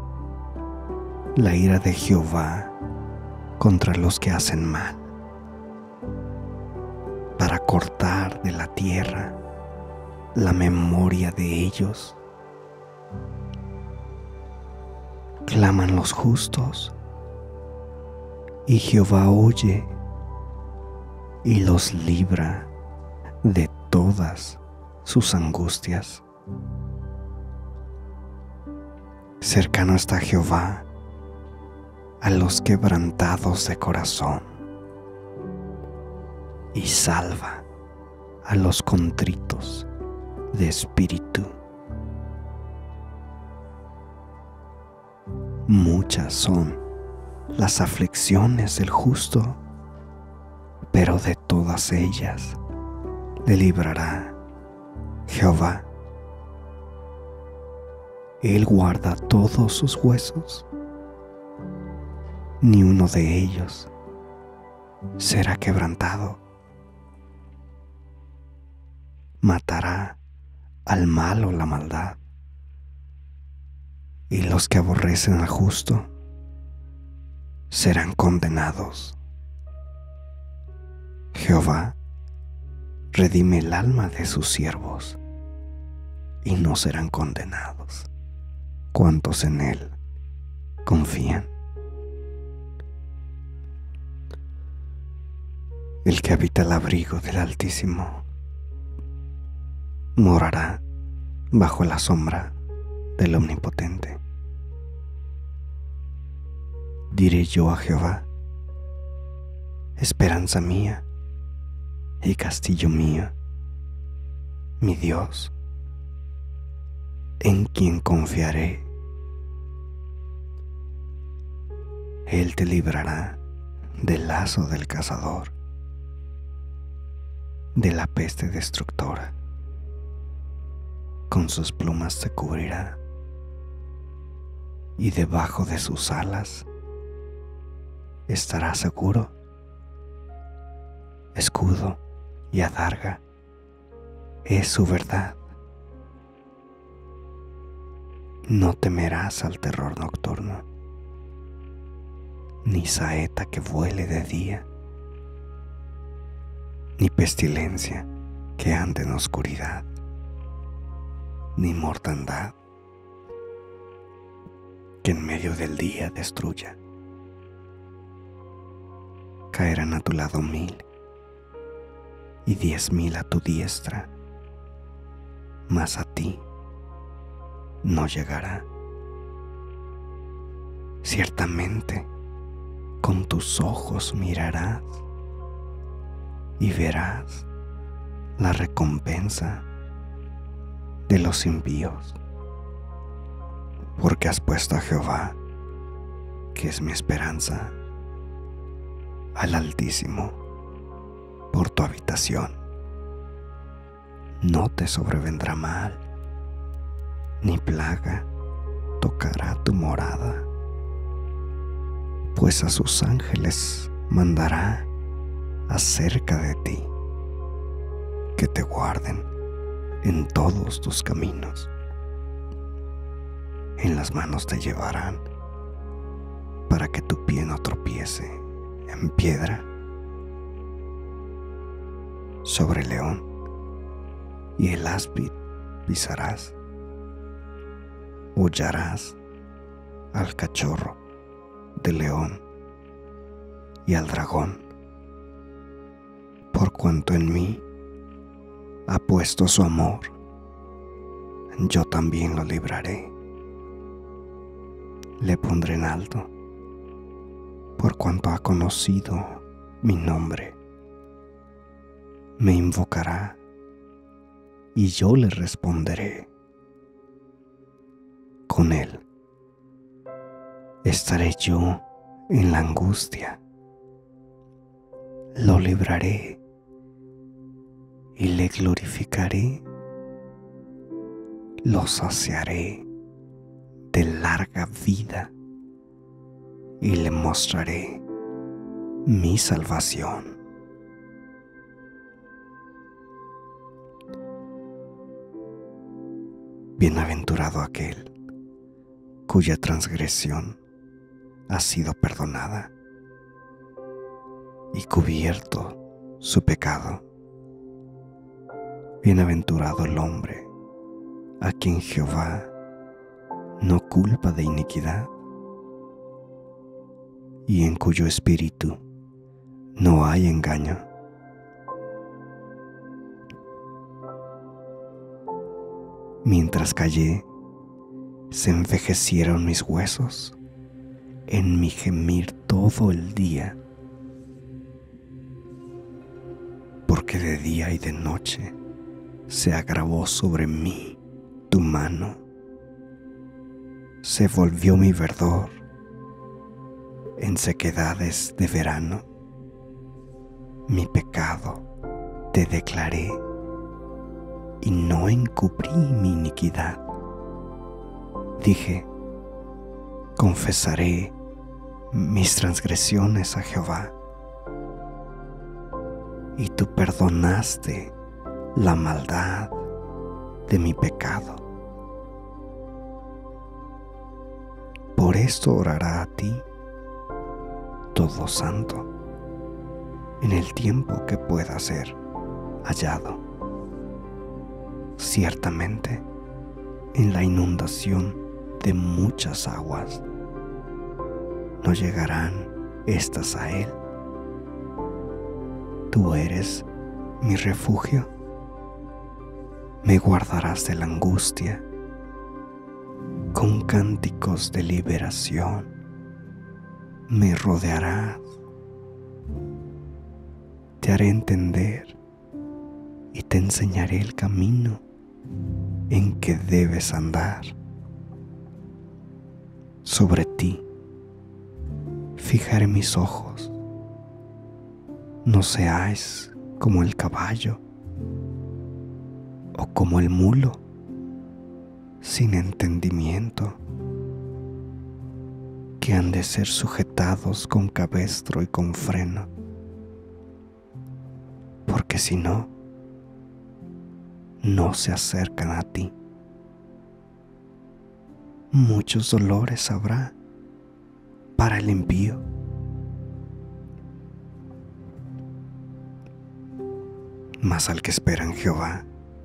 La ira de Jehová contra los que hacen mal, para cortar de la tierra la memoria de ellos. Claman los justos, y Jehová oye y los libra de todas sus angustias. Cercano está Jehová a los quebrantados de corazón y salva a los contritos de espíritu. Muchas son las aflicciones del justo, pero de todas ellas le librará Jehová. Él guarda todos sus huesos, ni uno de ellos será quebrantado. Matará al malo la maldad, y los que aborrecen al justo serán condenados. Jehová redime el alma de sus siervos, y no serán condenados cuantos en él confían. El que habita el abrigo del Altísimo morará bajo la sombra del Omnipotente. Diré yo a Jehová, esperanza mía y castillo mío, mi Dios, en quien confiaré. Él te librará del lazo del cazador, de la peste destructora. Con sus plumas te cubrirá, y debajo de sus alas estarás seguro. Escudo y adarga es su verdad. No temerás al terror nocturno, ni saeta que vuele de día, ni pestilencia que ande en oscuridad, ni mortandad que en medio del día destruya. Caerán a tu lado 1000 y 10,000 a tu diestra, mas a ti no llegará. Ciertamente con tus ojos mirarás y verás la recompensa de los impíos, porque has puesto a Jehová, que es mi esperanza, al Altísimo por tu habitación. no te sobrevendrá mal, ni plaga tocará tu morada, pues a sus ángeles mandará acerca de ti, que te guarden en todos tus caminos. En las manos te llevarán, para que tu pie no tropiece en piedra. Sobre el león y el áspid pisarás, hollarás al cachorro de león y al dragón, por cuanto en mí ha puesto su amor, yo también lo libraré. Le pondré en alto, por cuanto ha conocido mi nombre. Me invocará y yo le responderé. Con él estaré yo en la angustia. Lo libraré y le glorificaré. Lo saciaré de larga vida y le mostraré mi salvación. Bienaventurado aquel cuya transgresión ha sido perdonada y cubierto su pecado. Bienaventurado el hombre a quien Jehová no culpa de iniquidad y en cuyo espíritu no hay engaño. Mientras callé, se envejecieron mis huesos en mi gemir todo el día, porque de día y de noche se agravó sobre mí tu mano, se volvió mi verdor en sequedades de verano. Mi pecado te declaré y no encubrí mi iniquidad. Dije, confesaré mis transgresiones a Jehová, y tú perdonaste la maldad de mi pecado. Por esto orará a ti todo santo en el tiempo que pueda ser hallado. Ciertamente, en la inundación de muchas aguas no llegarán estas a él. Tú eres mi refugio, me guardarás de la angustia, con cánticos de liberación me rodearás. Te haré entender y te enseñaré el camino en que debes andar. Sobre ti fijaré mis ojos. No seáis como el caballo o como el mulo, sin entendimiento, que han de ser sujetados con cabestro y con freno, porque si no, no se acercan a ti. Muchos dolores habrá para el impío, mas al que espera en Jehová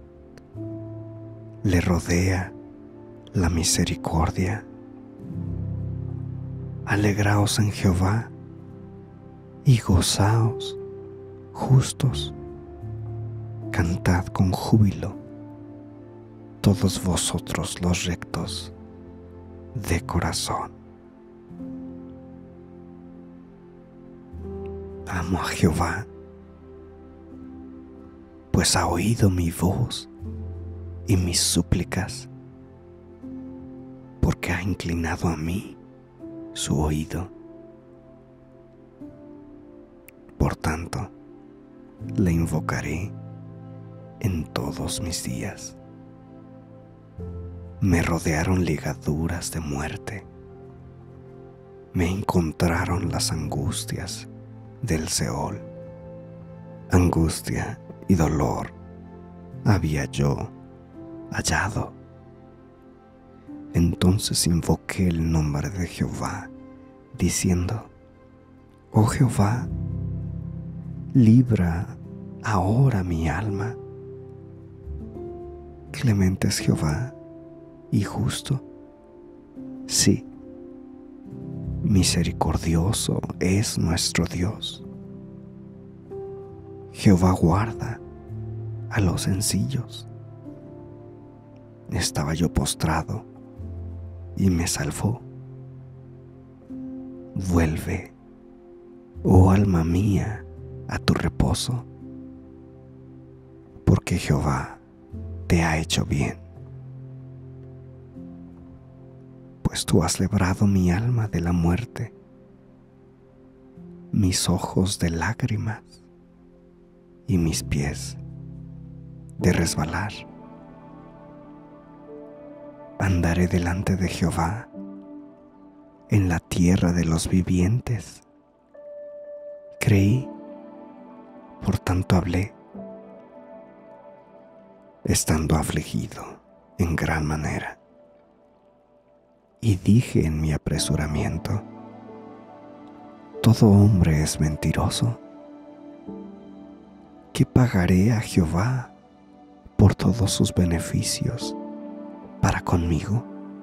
le rodea la misericordia. Alegraos en Jehová y gozaos, justos, cantad con júbilo, todos vosotros los rectos de corazón. Amo a Jehová, pues ha oído mi voz y mis súplicas, porque ha inclinado a mí su oído. Por tanto, le invocaré en todos mis días. Me rodearon ligaduras de muerte. Me encontraron las angustias del Seol. Angustia y dolor había yo hallado. Entonces invoqué el nombre de Jehová, diciendo: Oh Jehová, libra ahora mi alma. Clemente es Jehová y justo. Sí, misericordioso es nuestro Dios. Jehová guarda a los sencillos. Estaba yo postrado y me salvó. Vuelve, oh alma mía, a tu reposo, porque Jehová te ha hecho bien. Pues tú has librado mi alma de la muerte, mis ojos de lágrimas y mis pies de resbalar. Andaré delante de Jehová en la tierra de los vivientes. Creí, por tanto hablé, estando afligido en gran manera. Y dije en mi apresuramiento: todo hombre es mentiroso. ¿Qué pagaré a Jehová por todos sus beneficios para conmigo?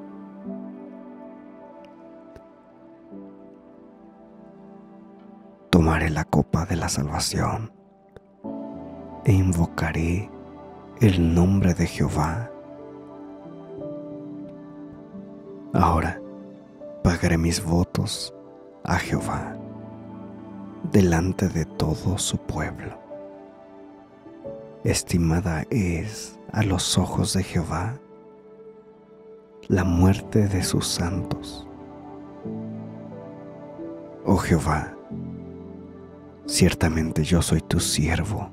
Tomaré la copa de la salvación e invocaré el nombre de Jehová. Ahora pagaré mis votos a Jehová delante de todo su pueblo. Estimada es a los ojos de Jehová la muerte de sus santos. Oh Jehová, ciertamente yo soy tu siervo,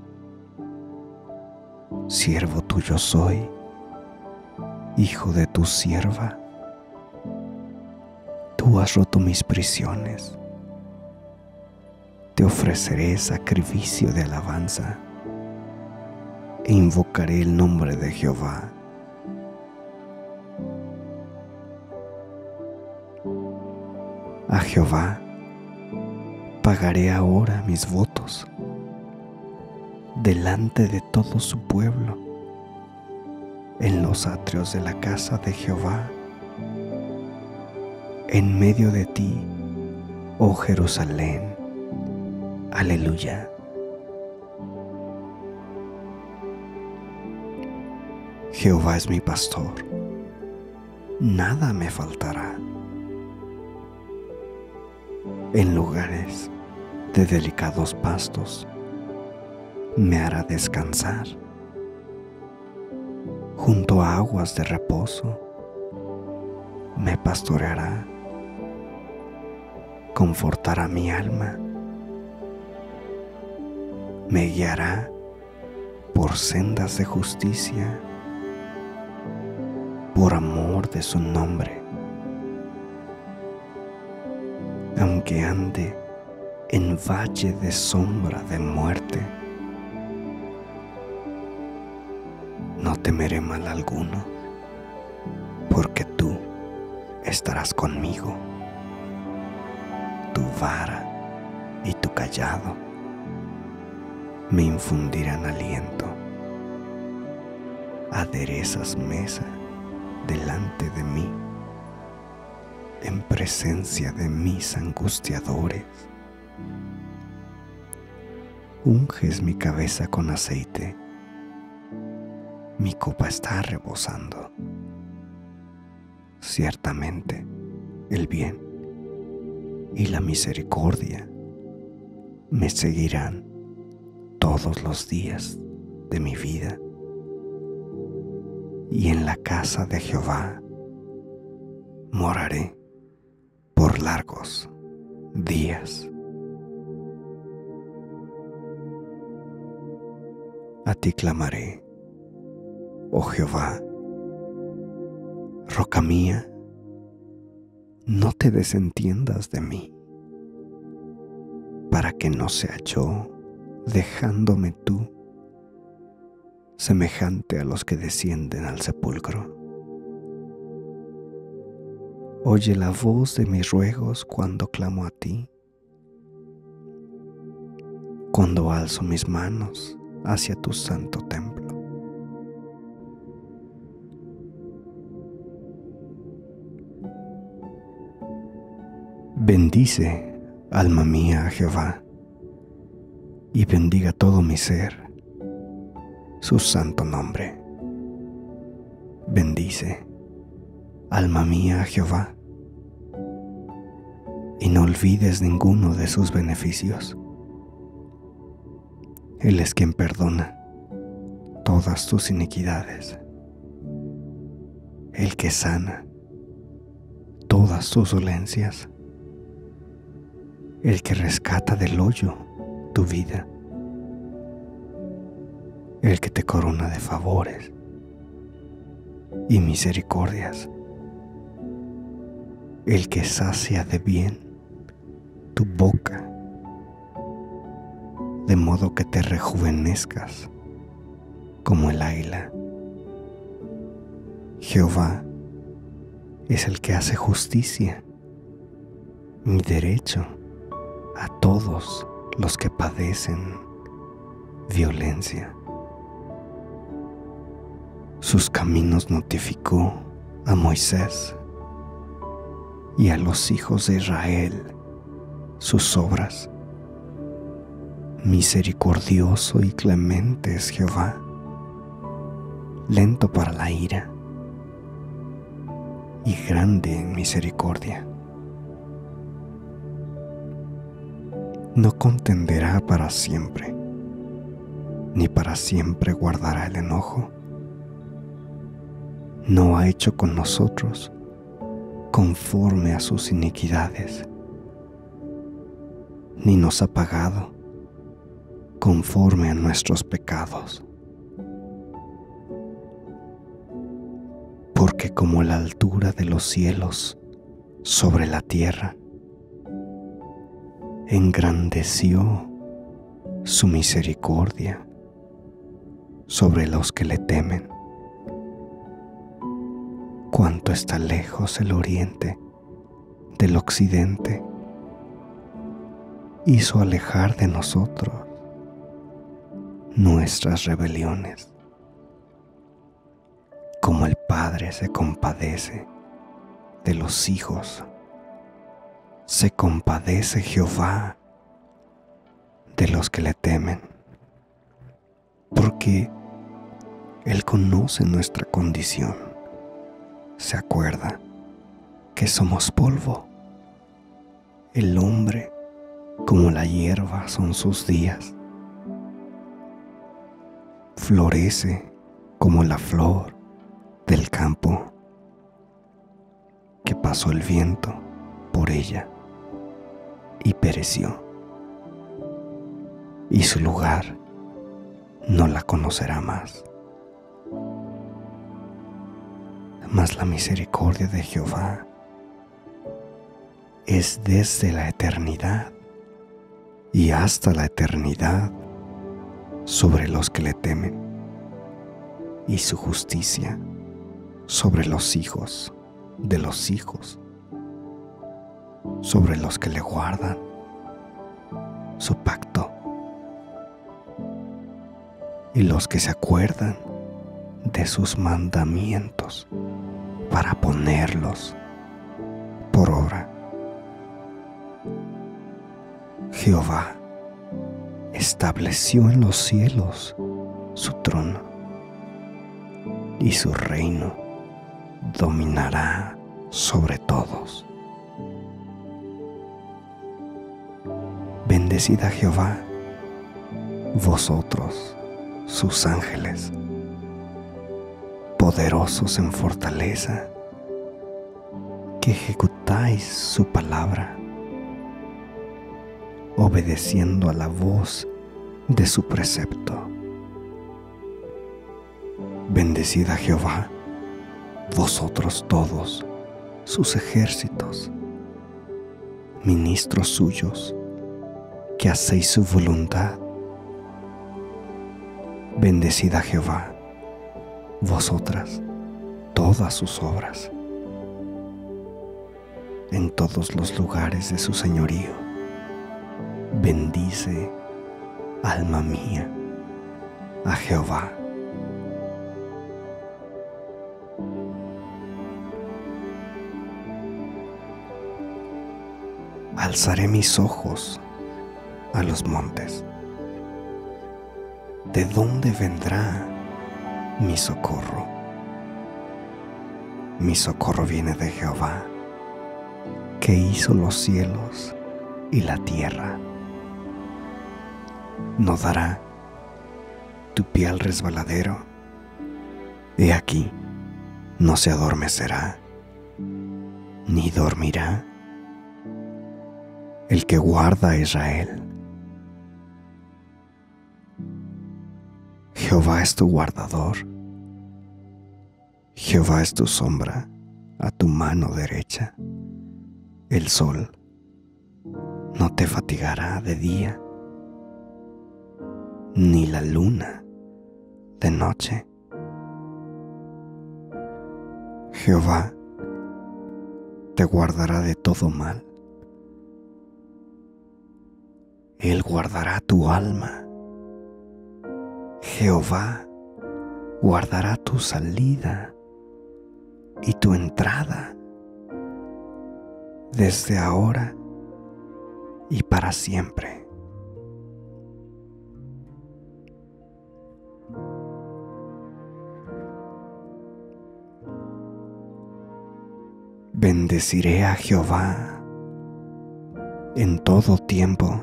siervo tuyo soy, hijo de tu sierva. Tú has roto mis prisiones. Te ofreceré sacrificio de alabanza e invocaré el nombre de Jehová. A Jehová pagaré ahora mis votos delante de todo su pueblo, en los atrios de la casa de Jehová, en medio de ti, oh Jerusalén. Aleluya. Jehová es mi pastor, nada me faltará. En lugares de delicados pastos me hará descansar. Junto a aguas de reposo me pastoreará. Confortará mi alma. Me guiará por sendas de justicia, por amor de su nombre. Aunque ande en valle de sombra de muerte, no temeré mal alguno, porque tú estarás conmigo. Tu vara y tu cayado me infundirán aliento. Aderezas mesa delante de mí, en presencia de mis angustiadores. Unges mi cabeza con aceite, mi copa está rebosando. Ciertamente el bien y la misericordia me seguirán todos los días de mi vida, y en la casa de Jehová moraré por largos días. A ti clamaré, oh Jehová. Roca mía, no te desentiendas de mí, para que no sea yo, dejándome tú, semejante a los que descienden al sepulcro. Oye la voz de mis ruegos cuando clamo a ti, cuando alzo mis manos hacia tu santo templo. Bendice, alma mía, a Jehová, y bendiga todo mi ser su santo nombre. Bendice, alma mía, a Jehová, y no olvides ninguno de sus beneficios. Él es quien perdona todas tus iniquidades, el que sana todas tus dolencias, el que rescata del hoyo tu vida, el que te corona de favores y misericordias, el que sacia de bien tu boca, de modo que te rejuvenezcas como el águila. Jehová es el que hace justicia y derecho a todos los que padecen violencia. Sus caminos notificó a Moisés y a los hijos de Israel sus obras. Misericordioso y clemente es Jehová, lento para la ira y grande en misericordia. No contenderá para siempre, ni para siempre guardará el enojo. No ha hecho con nosotros conforme a sus iniquidades, ni nos ha pagado conforme a nuestros pecados. Porque como la altura de los cielos sobre la tierra, engrandeció su misericordia sobre los que le temen. Cuánto está lejos el oriente del occidente, hizo alejar de nosotros nuestras rebeliones. Como el Padre se compadece de los hijos, se compadece Jehová de los que le temen, porque Él conoce nuestra condición, se acuerda que somos polvo. El hombre como la hierba son sus días, florece como la flor del campo, que pasó el viento por ella y pereció, y su lugar no la conocerá más. Mas la misericordia de Jehová es desde la eternidad y hasta la eternidad sobre los que le temen, y su justicia sobre los hijos de los hijos, sobre los que le guardan su pacto y los que se acuerdan de sus mandamientos para ponerlos por obra. Jehová estableció en los cielos su trono, y su reino dominará sobre todos. Bendecid a Jehová, vosotros, sus ángeles, poderosos en fortaleza, que ejecutáis su palabra, obedeciendo a la voz de su precepto. Bendecid a Jehová, vosotros todos sus ejércitos, ministros suyos, que hacéis su voluntad. Bendecid a Jehová, vosotras, todas sus obras, en todos los lugares de su señorío. Bendice, alma mía, a Jehová. Alzaré mis ojos a los montes. ¿De dónde vendrá mi socorro? Mi socorro viene de Jehová, que hizo los cielos y la tierra. No dará tu pie al resbaladero. He aquí, no se adormecerá, ni dormirá el que guarda a Israel. Jehová es tu guardador. Jehová es tu sombra a tu mano derecha. El sol no te fatigará de día, ni la luna de noche. Jehová te guardará de todo mal. Él guardará tu alma. Jehová guardará tu salida y tu entrada desde ahora y para siempre. Bendeciré a Jehová en todo tiempo.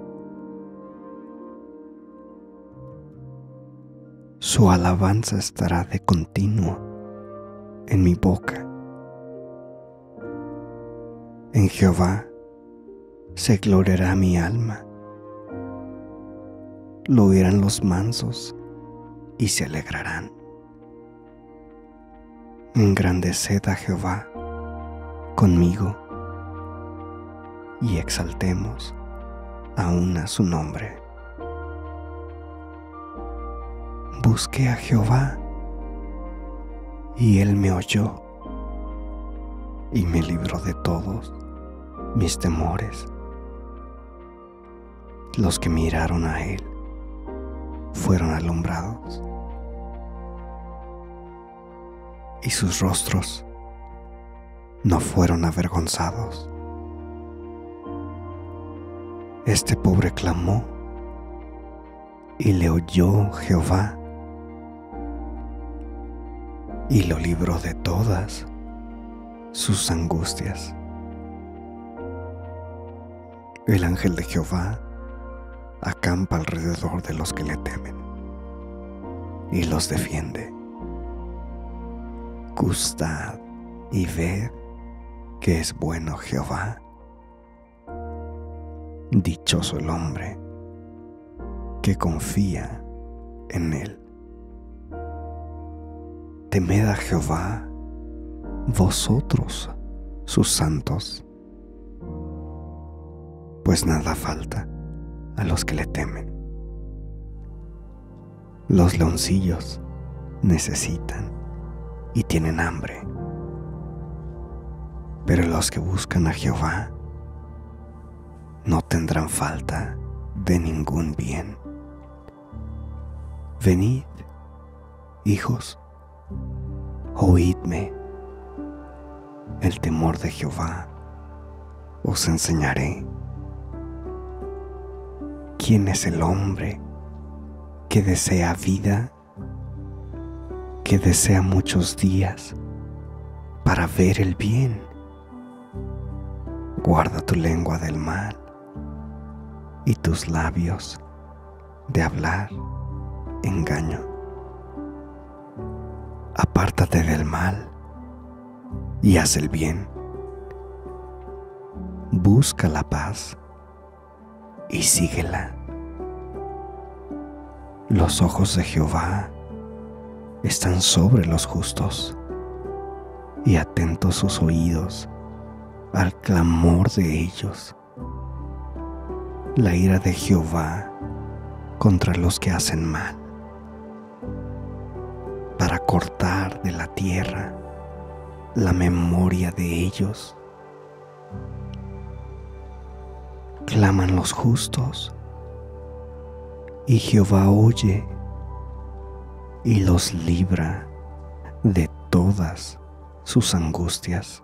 Su alabanza estará de continuo en mi boca. En Jehová se gloriará mi alma. Lo oirán los mansos y se alegrarán. Engrandeced a Jehová conmigo y exaltemos aún a su nombre. Busqué a Jehová y Él me oyó y me libró de todos mis temores. Los que miraron a Él fueron alumbrados y sus rostros no fueron avergonzados. Este pobre clamó y le oyó Jehová y lo libró de todas sus angustias. El ángel de Jehová acampa alrededor de los que le temen y los defiende. Gustad y ved que es bueno Jehová. Dichoso el hombre que confía en Él. Temed a Jehová, vosotros sus santos, pues nada falta a los que le temen. Los leoncillos necesitan y tienen hambre, pero los que buscan a Jehová no tendrán falta de ningún bien. Venid, hijos, oídme. El temor de Jehová os enseñaré. ¿Quién es el hombre que desea vida, que desea muchos días para ver el bien? Guarda tu lengua del mal y tus labios de hablar engaño. Apártate del mal y haz el bien. Busca la paz y síguela. Los ojos de Jehová están sobre los justos, y atentos sus oídos al clamor de ellos. La ira de Jehová contra los que hacen mal, para cortar de la tierra la memoria de ellos. Claman los justos, y Jehová oye y los libra de todas sus angustias.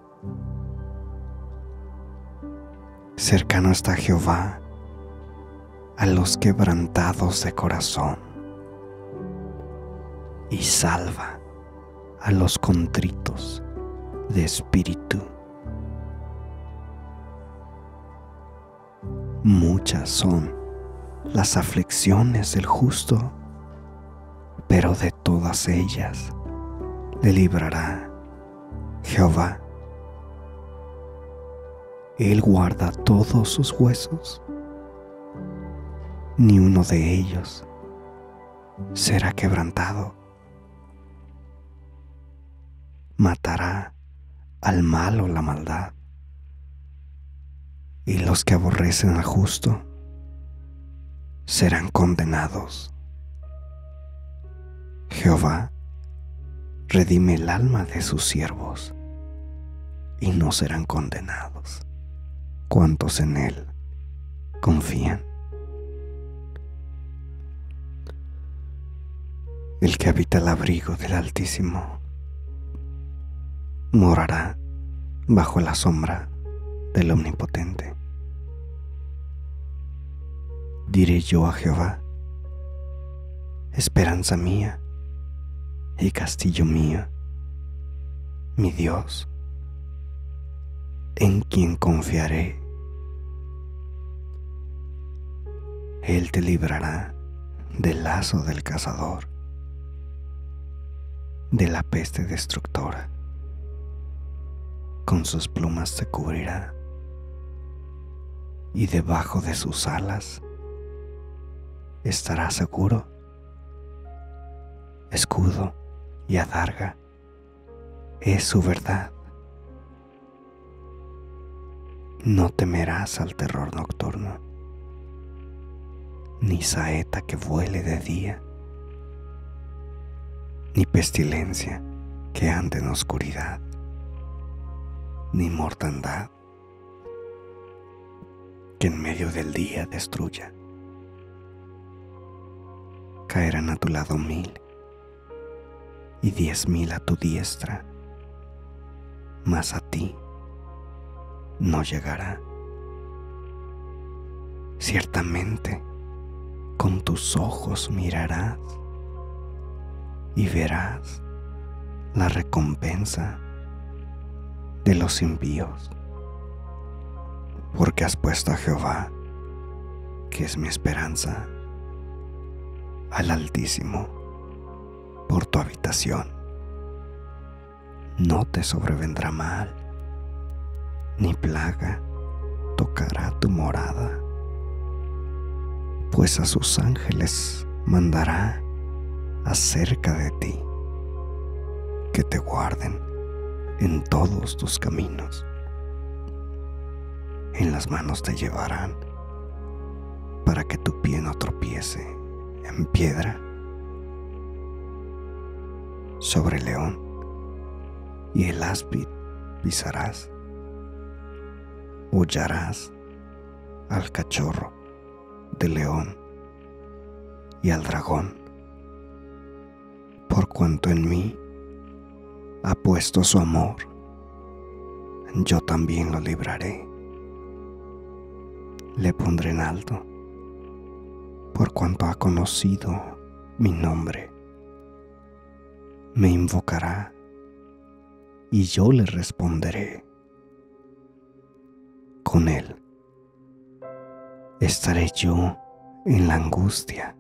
Cercano está Jehová a los quebrantados de corazón, y salva a los contritos de espíritu. Muchas son las aflicciones del justo, pero de todas ellas le librará Jehová. Él guarda todos sus huesos, ni uno de ellos será quebrantado. Matará al malo la maldad, y los que aborrecen al justo serán condenados. Jehová redime el alma de sus siervos, y no serán condenados cuantos en él confían. El que habita el abrigo del Altísimo morará bajo la sombra del Omnipotente. Diré yo a Jehová, esperanza mía y castillo mío, mi Dios, en quien confiaré. Él te librará del lazo del cazador, de la peste destructora. Con sus plumas te cubrirá, y debajo de sus alas estarás seguro. Escudo y adarga es su verdad. No temerás al terror nocturno, ni saeta que vuele de día, ni pestilencia que ande en oscuridad, ni mortandad que en medio del día destruya. Caerán a tu lado 1000 y 10,000 a tu diestra, mas a ti no llegará. Ciertamente con tus ojos mirarás y verás la recompensa de los impíos, porque has puesto a Jehová, que es mi esperanza, al Altísimo por tu habitación. No te sobrevendrá mal, ni plaga tocará tu morada, pues a sus ángeles mandará acerca de ti, que te guarden en todos tus caminos. En las manos te llevarán, para que tu pie no tropiece en piedra. Sobre el león y el áspid pisarás. Hollarás al cachorro del león y al dragón, por cuanto en mí ha puesto su amor, yo también lo libraré. Le pondré en alto, por cuanto ha conocido mi nombre. Me invocará y yo le responderé. Con él estaré yo en la angustia.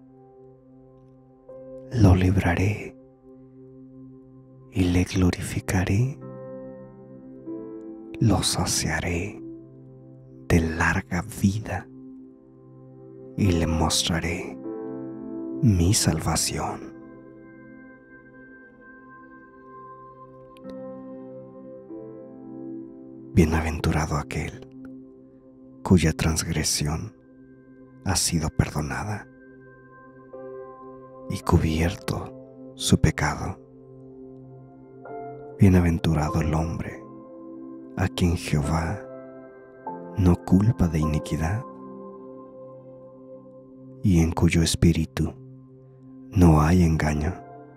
Lo libraré y le glorificaré. Lo saciaré de larga vida y le mostraré mi salvación. Bienaventurado aquel cuya transgresión ha sido perdonada y cubierto su pecado. Bienaventurado el hombre a quien Jehová no culpa de iniquidad y en cuyo espíritu no hay engaño.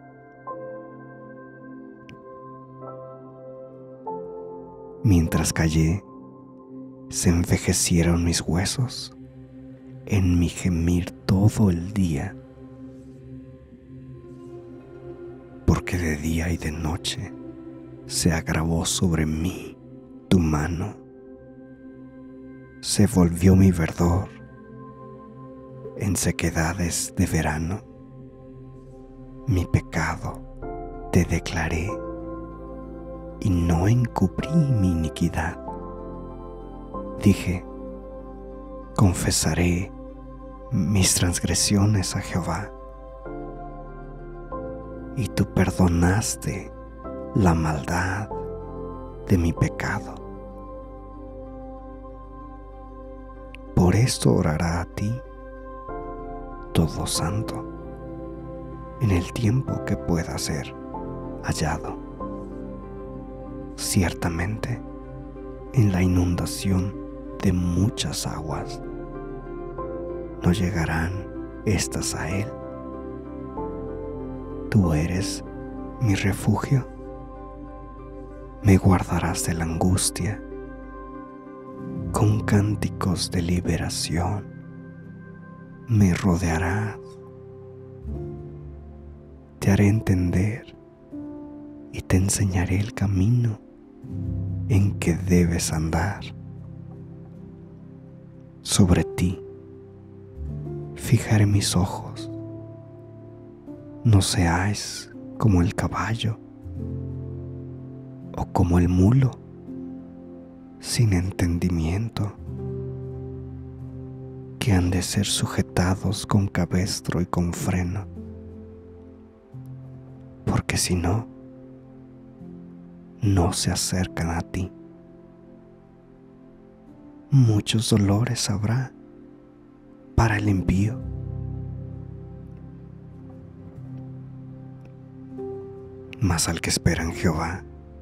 Mientras callé, se envejecieron mis huesos en mi gemir todo el día, porque de día y de noche se agravó sobre mí tu mano, se volvió mi verdor en sequedades de verano. Mi pecado te declaré y no encubrí mi iniquidad. Dije, confesaré mis transgresiones a Jehová, y tú perdonaste la maldad de mi pecado. Por esto orará a ti todo santo en el tiempo que pueda ser hallado. Ciertamente, en la inundación de muchas aguas, no llegarán estas a él. Tú eres mi refugio, me guardarás de la angustia, con cánticos de liberación me rodearás. Te haré entender y te enseñaré el camino en que debes andar. Sobre ti fijaré mis ojos. No seáis como el caballo o como el mulo, sin entendimiento, que han de ser sujetados con cabestro y con freno, porque si no, no se acercan a ti. Muchos dolores habrá para el impío, mas al que espera en Jehová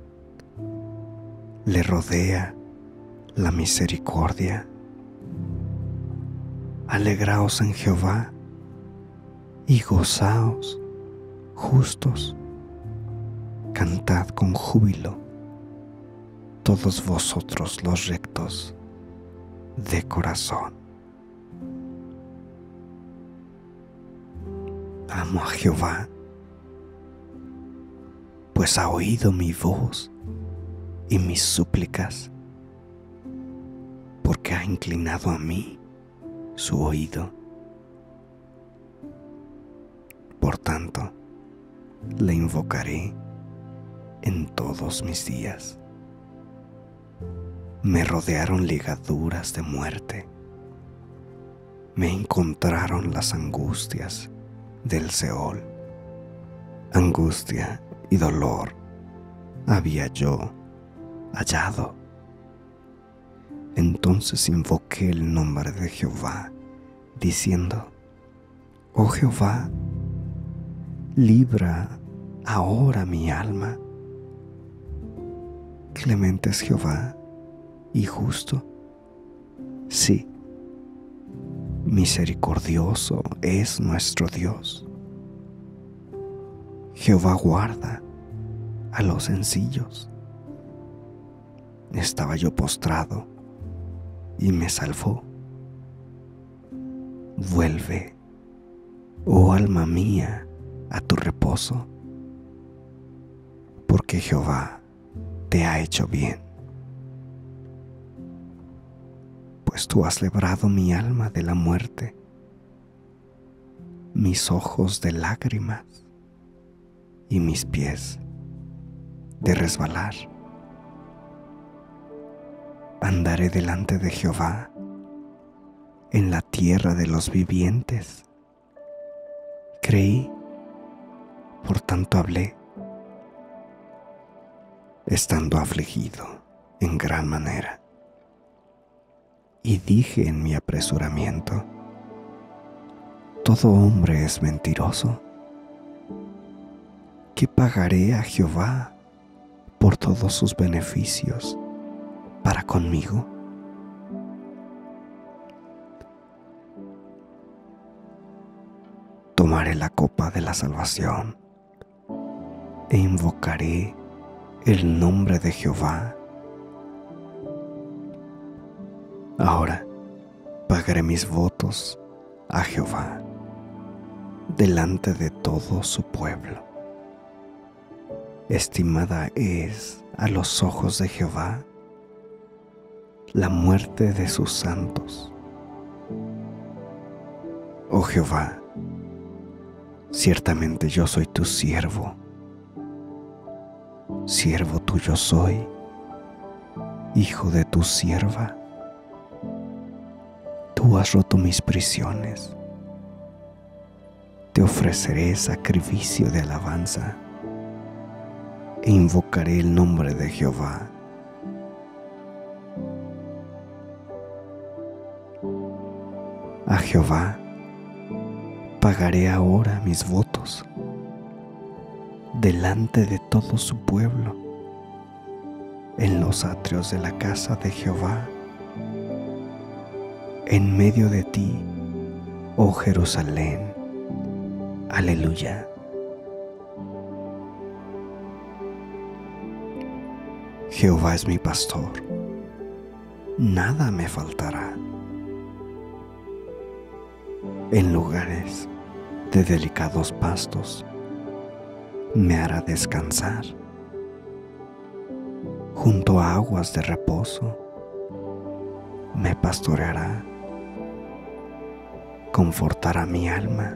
le rodea la misericordia. Alegraos en Jehová y gozaos, justos, cantad con júbilo, todos vosotros los rectos de corazón. Amo a Jehová, pues ha oído mi voz y mis súplicas, porque ha inclinado a mí su oído. Por tanto, le invocaré en todos mis días. Me rodearon ligaduras de muerte, me encontraron las angustias del Seol. Angustia y dolor había yo hallado. Entonces invoqué el nombre de Jehová, diciendo, oh Jehová, libra ahora mi alma. Clemente es Jehová y justo. Sí, misericordioso es nuestro Dios. Jehová guarda a los sencillos. Estaba yo postrado y me salvó. Vuelve, oh alma mía, a tu reposo, porque Jehová te ha hecho bien. Pues tú has librado mi alma de la muerte, mis ojos de lágrimas y mis pies de resbalar. Andaré delante de Jehová en la tierra de los vivientes. Creí, por tanto hablé. Estando afligido en gran manera. Y dije en mi apresuramiento: todo hombre es mentiroso. ¿Qué pagaré a Jehová por todos sus beneficios para conmigo? Tomaré la copa de la salvación e invocaré el nombre de Jehová. Ahora pagaré mis votos a Jehová delante de todo su pueblo. Estimada es a los ojos de Jehová la muerte de sus santos. Oh Jehová, ciertamente yo soy tu siervo, siervo tuyo soy, hijo de tu sierva. Tú has roto mis prisiones. Te ofreceré sacrificio de alabanza e invocaré el nombre de Jehová. A Jehová pagaré ahora mis votos delante de todo su pueblo, en los atrios de la casa de Jehová, en medio de ti, oh Jerusalén. Aleluya. Jehová es mi pastor, nada me faltará. En lugares de delicados pastos me hará descansar. Junto a aguas de reposo me pastoreará. Confortará mi alma.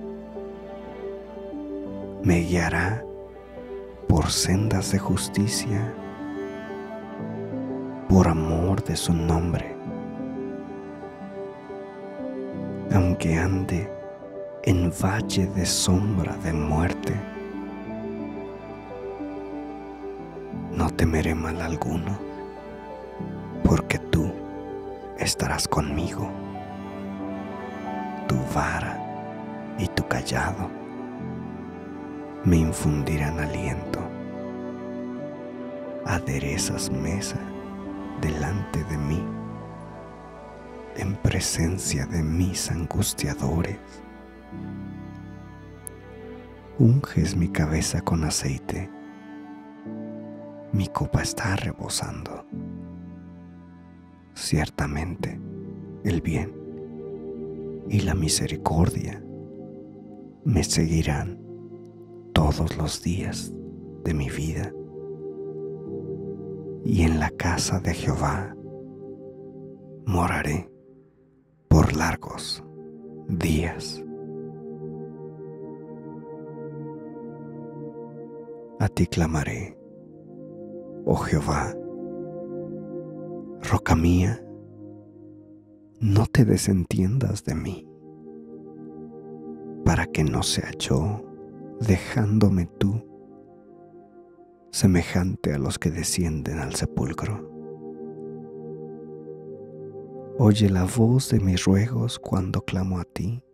Me guiará por sendas de justicia, por amor de su nombre. Aunque ande en valle de sombra de muerte, no temeré mal alguno, porque tú estarás conmigo. Tu vara y tu cayado me infundirán aliento. Aderezas mesa delante de mí, en presencia de mis angustiadores. Unges mi cabeza con aceite, mi copa está rebosando. Ciertamente el bien y la misericordia me seguirán todos los días de mi vida, y en la casa de Jehová moraré por largos días. A ti clamaré, oh Jehová, roca mía, no te desentiendas de mí, para que no sea yo, dejándome tú, semejante a los que descienden al sepulcro. Oye la voz de mis ruegos cuando clamo a ti,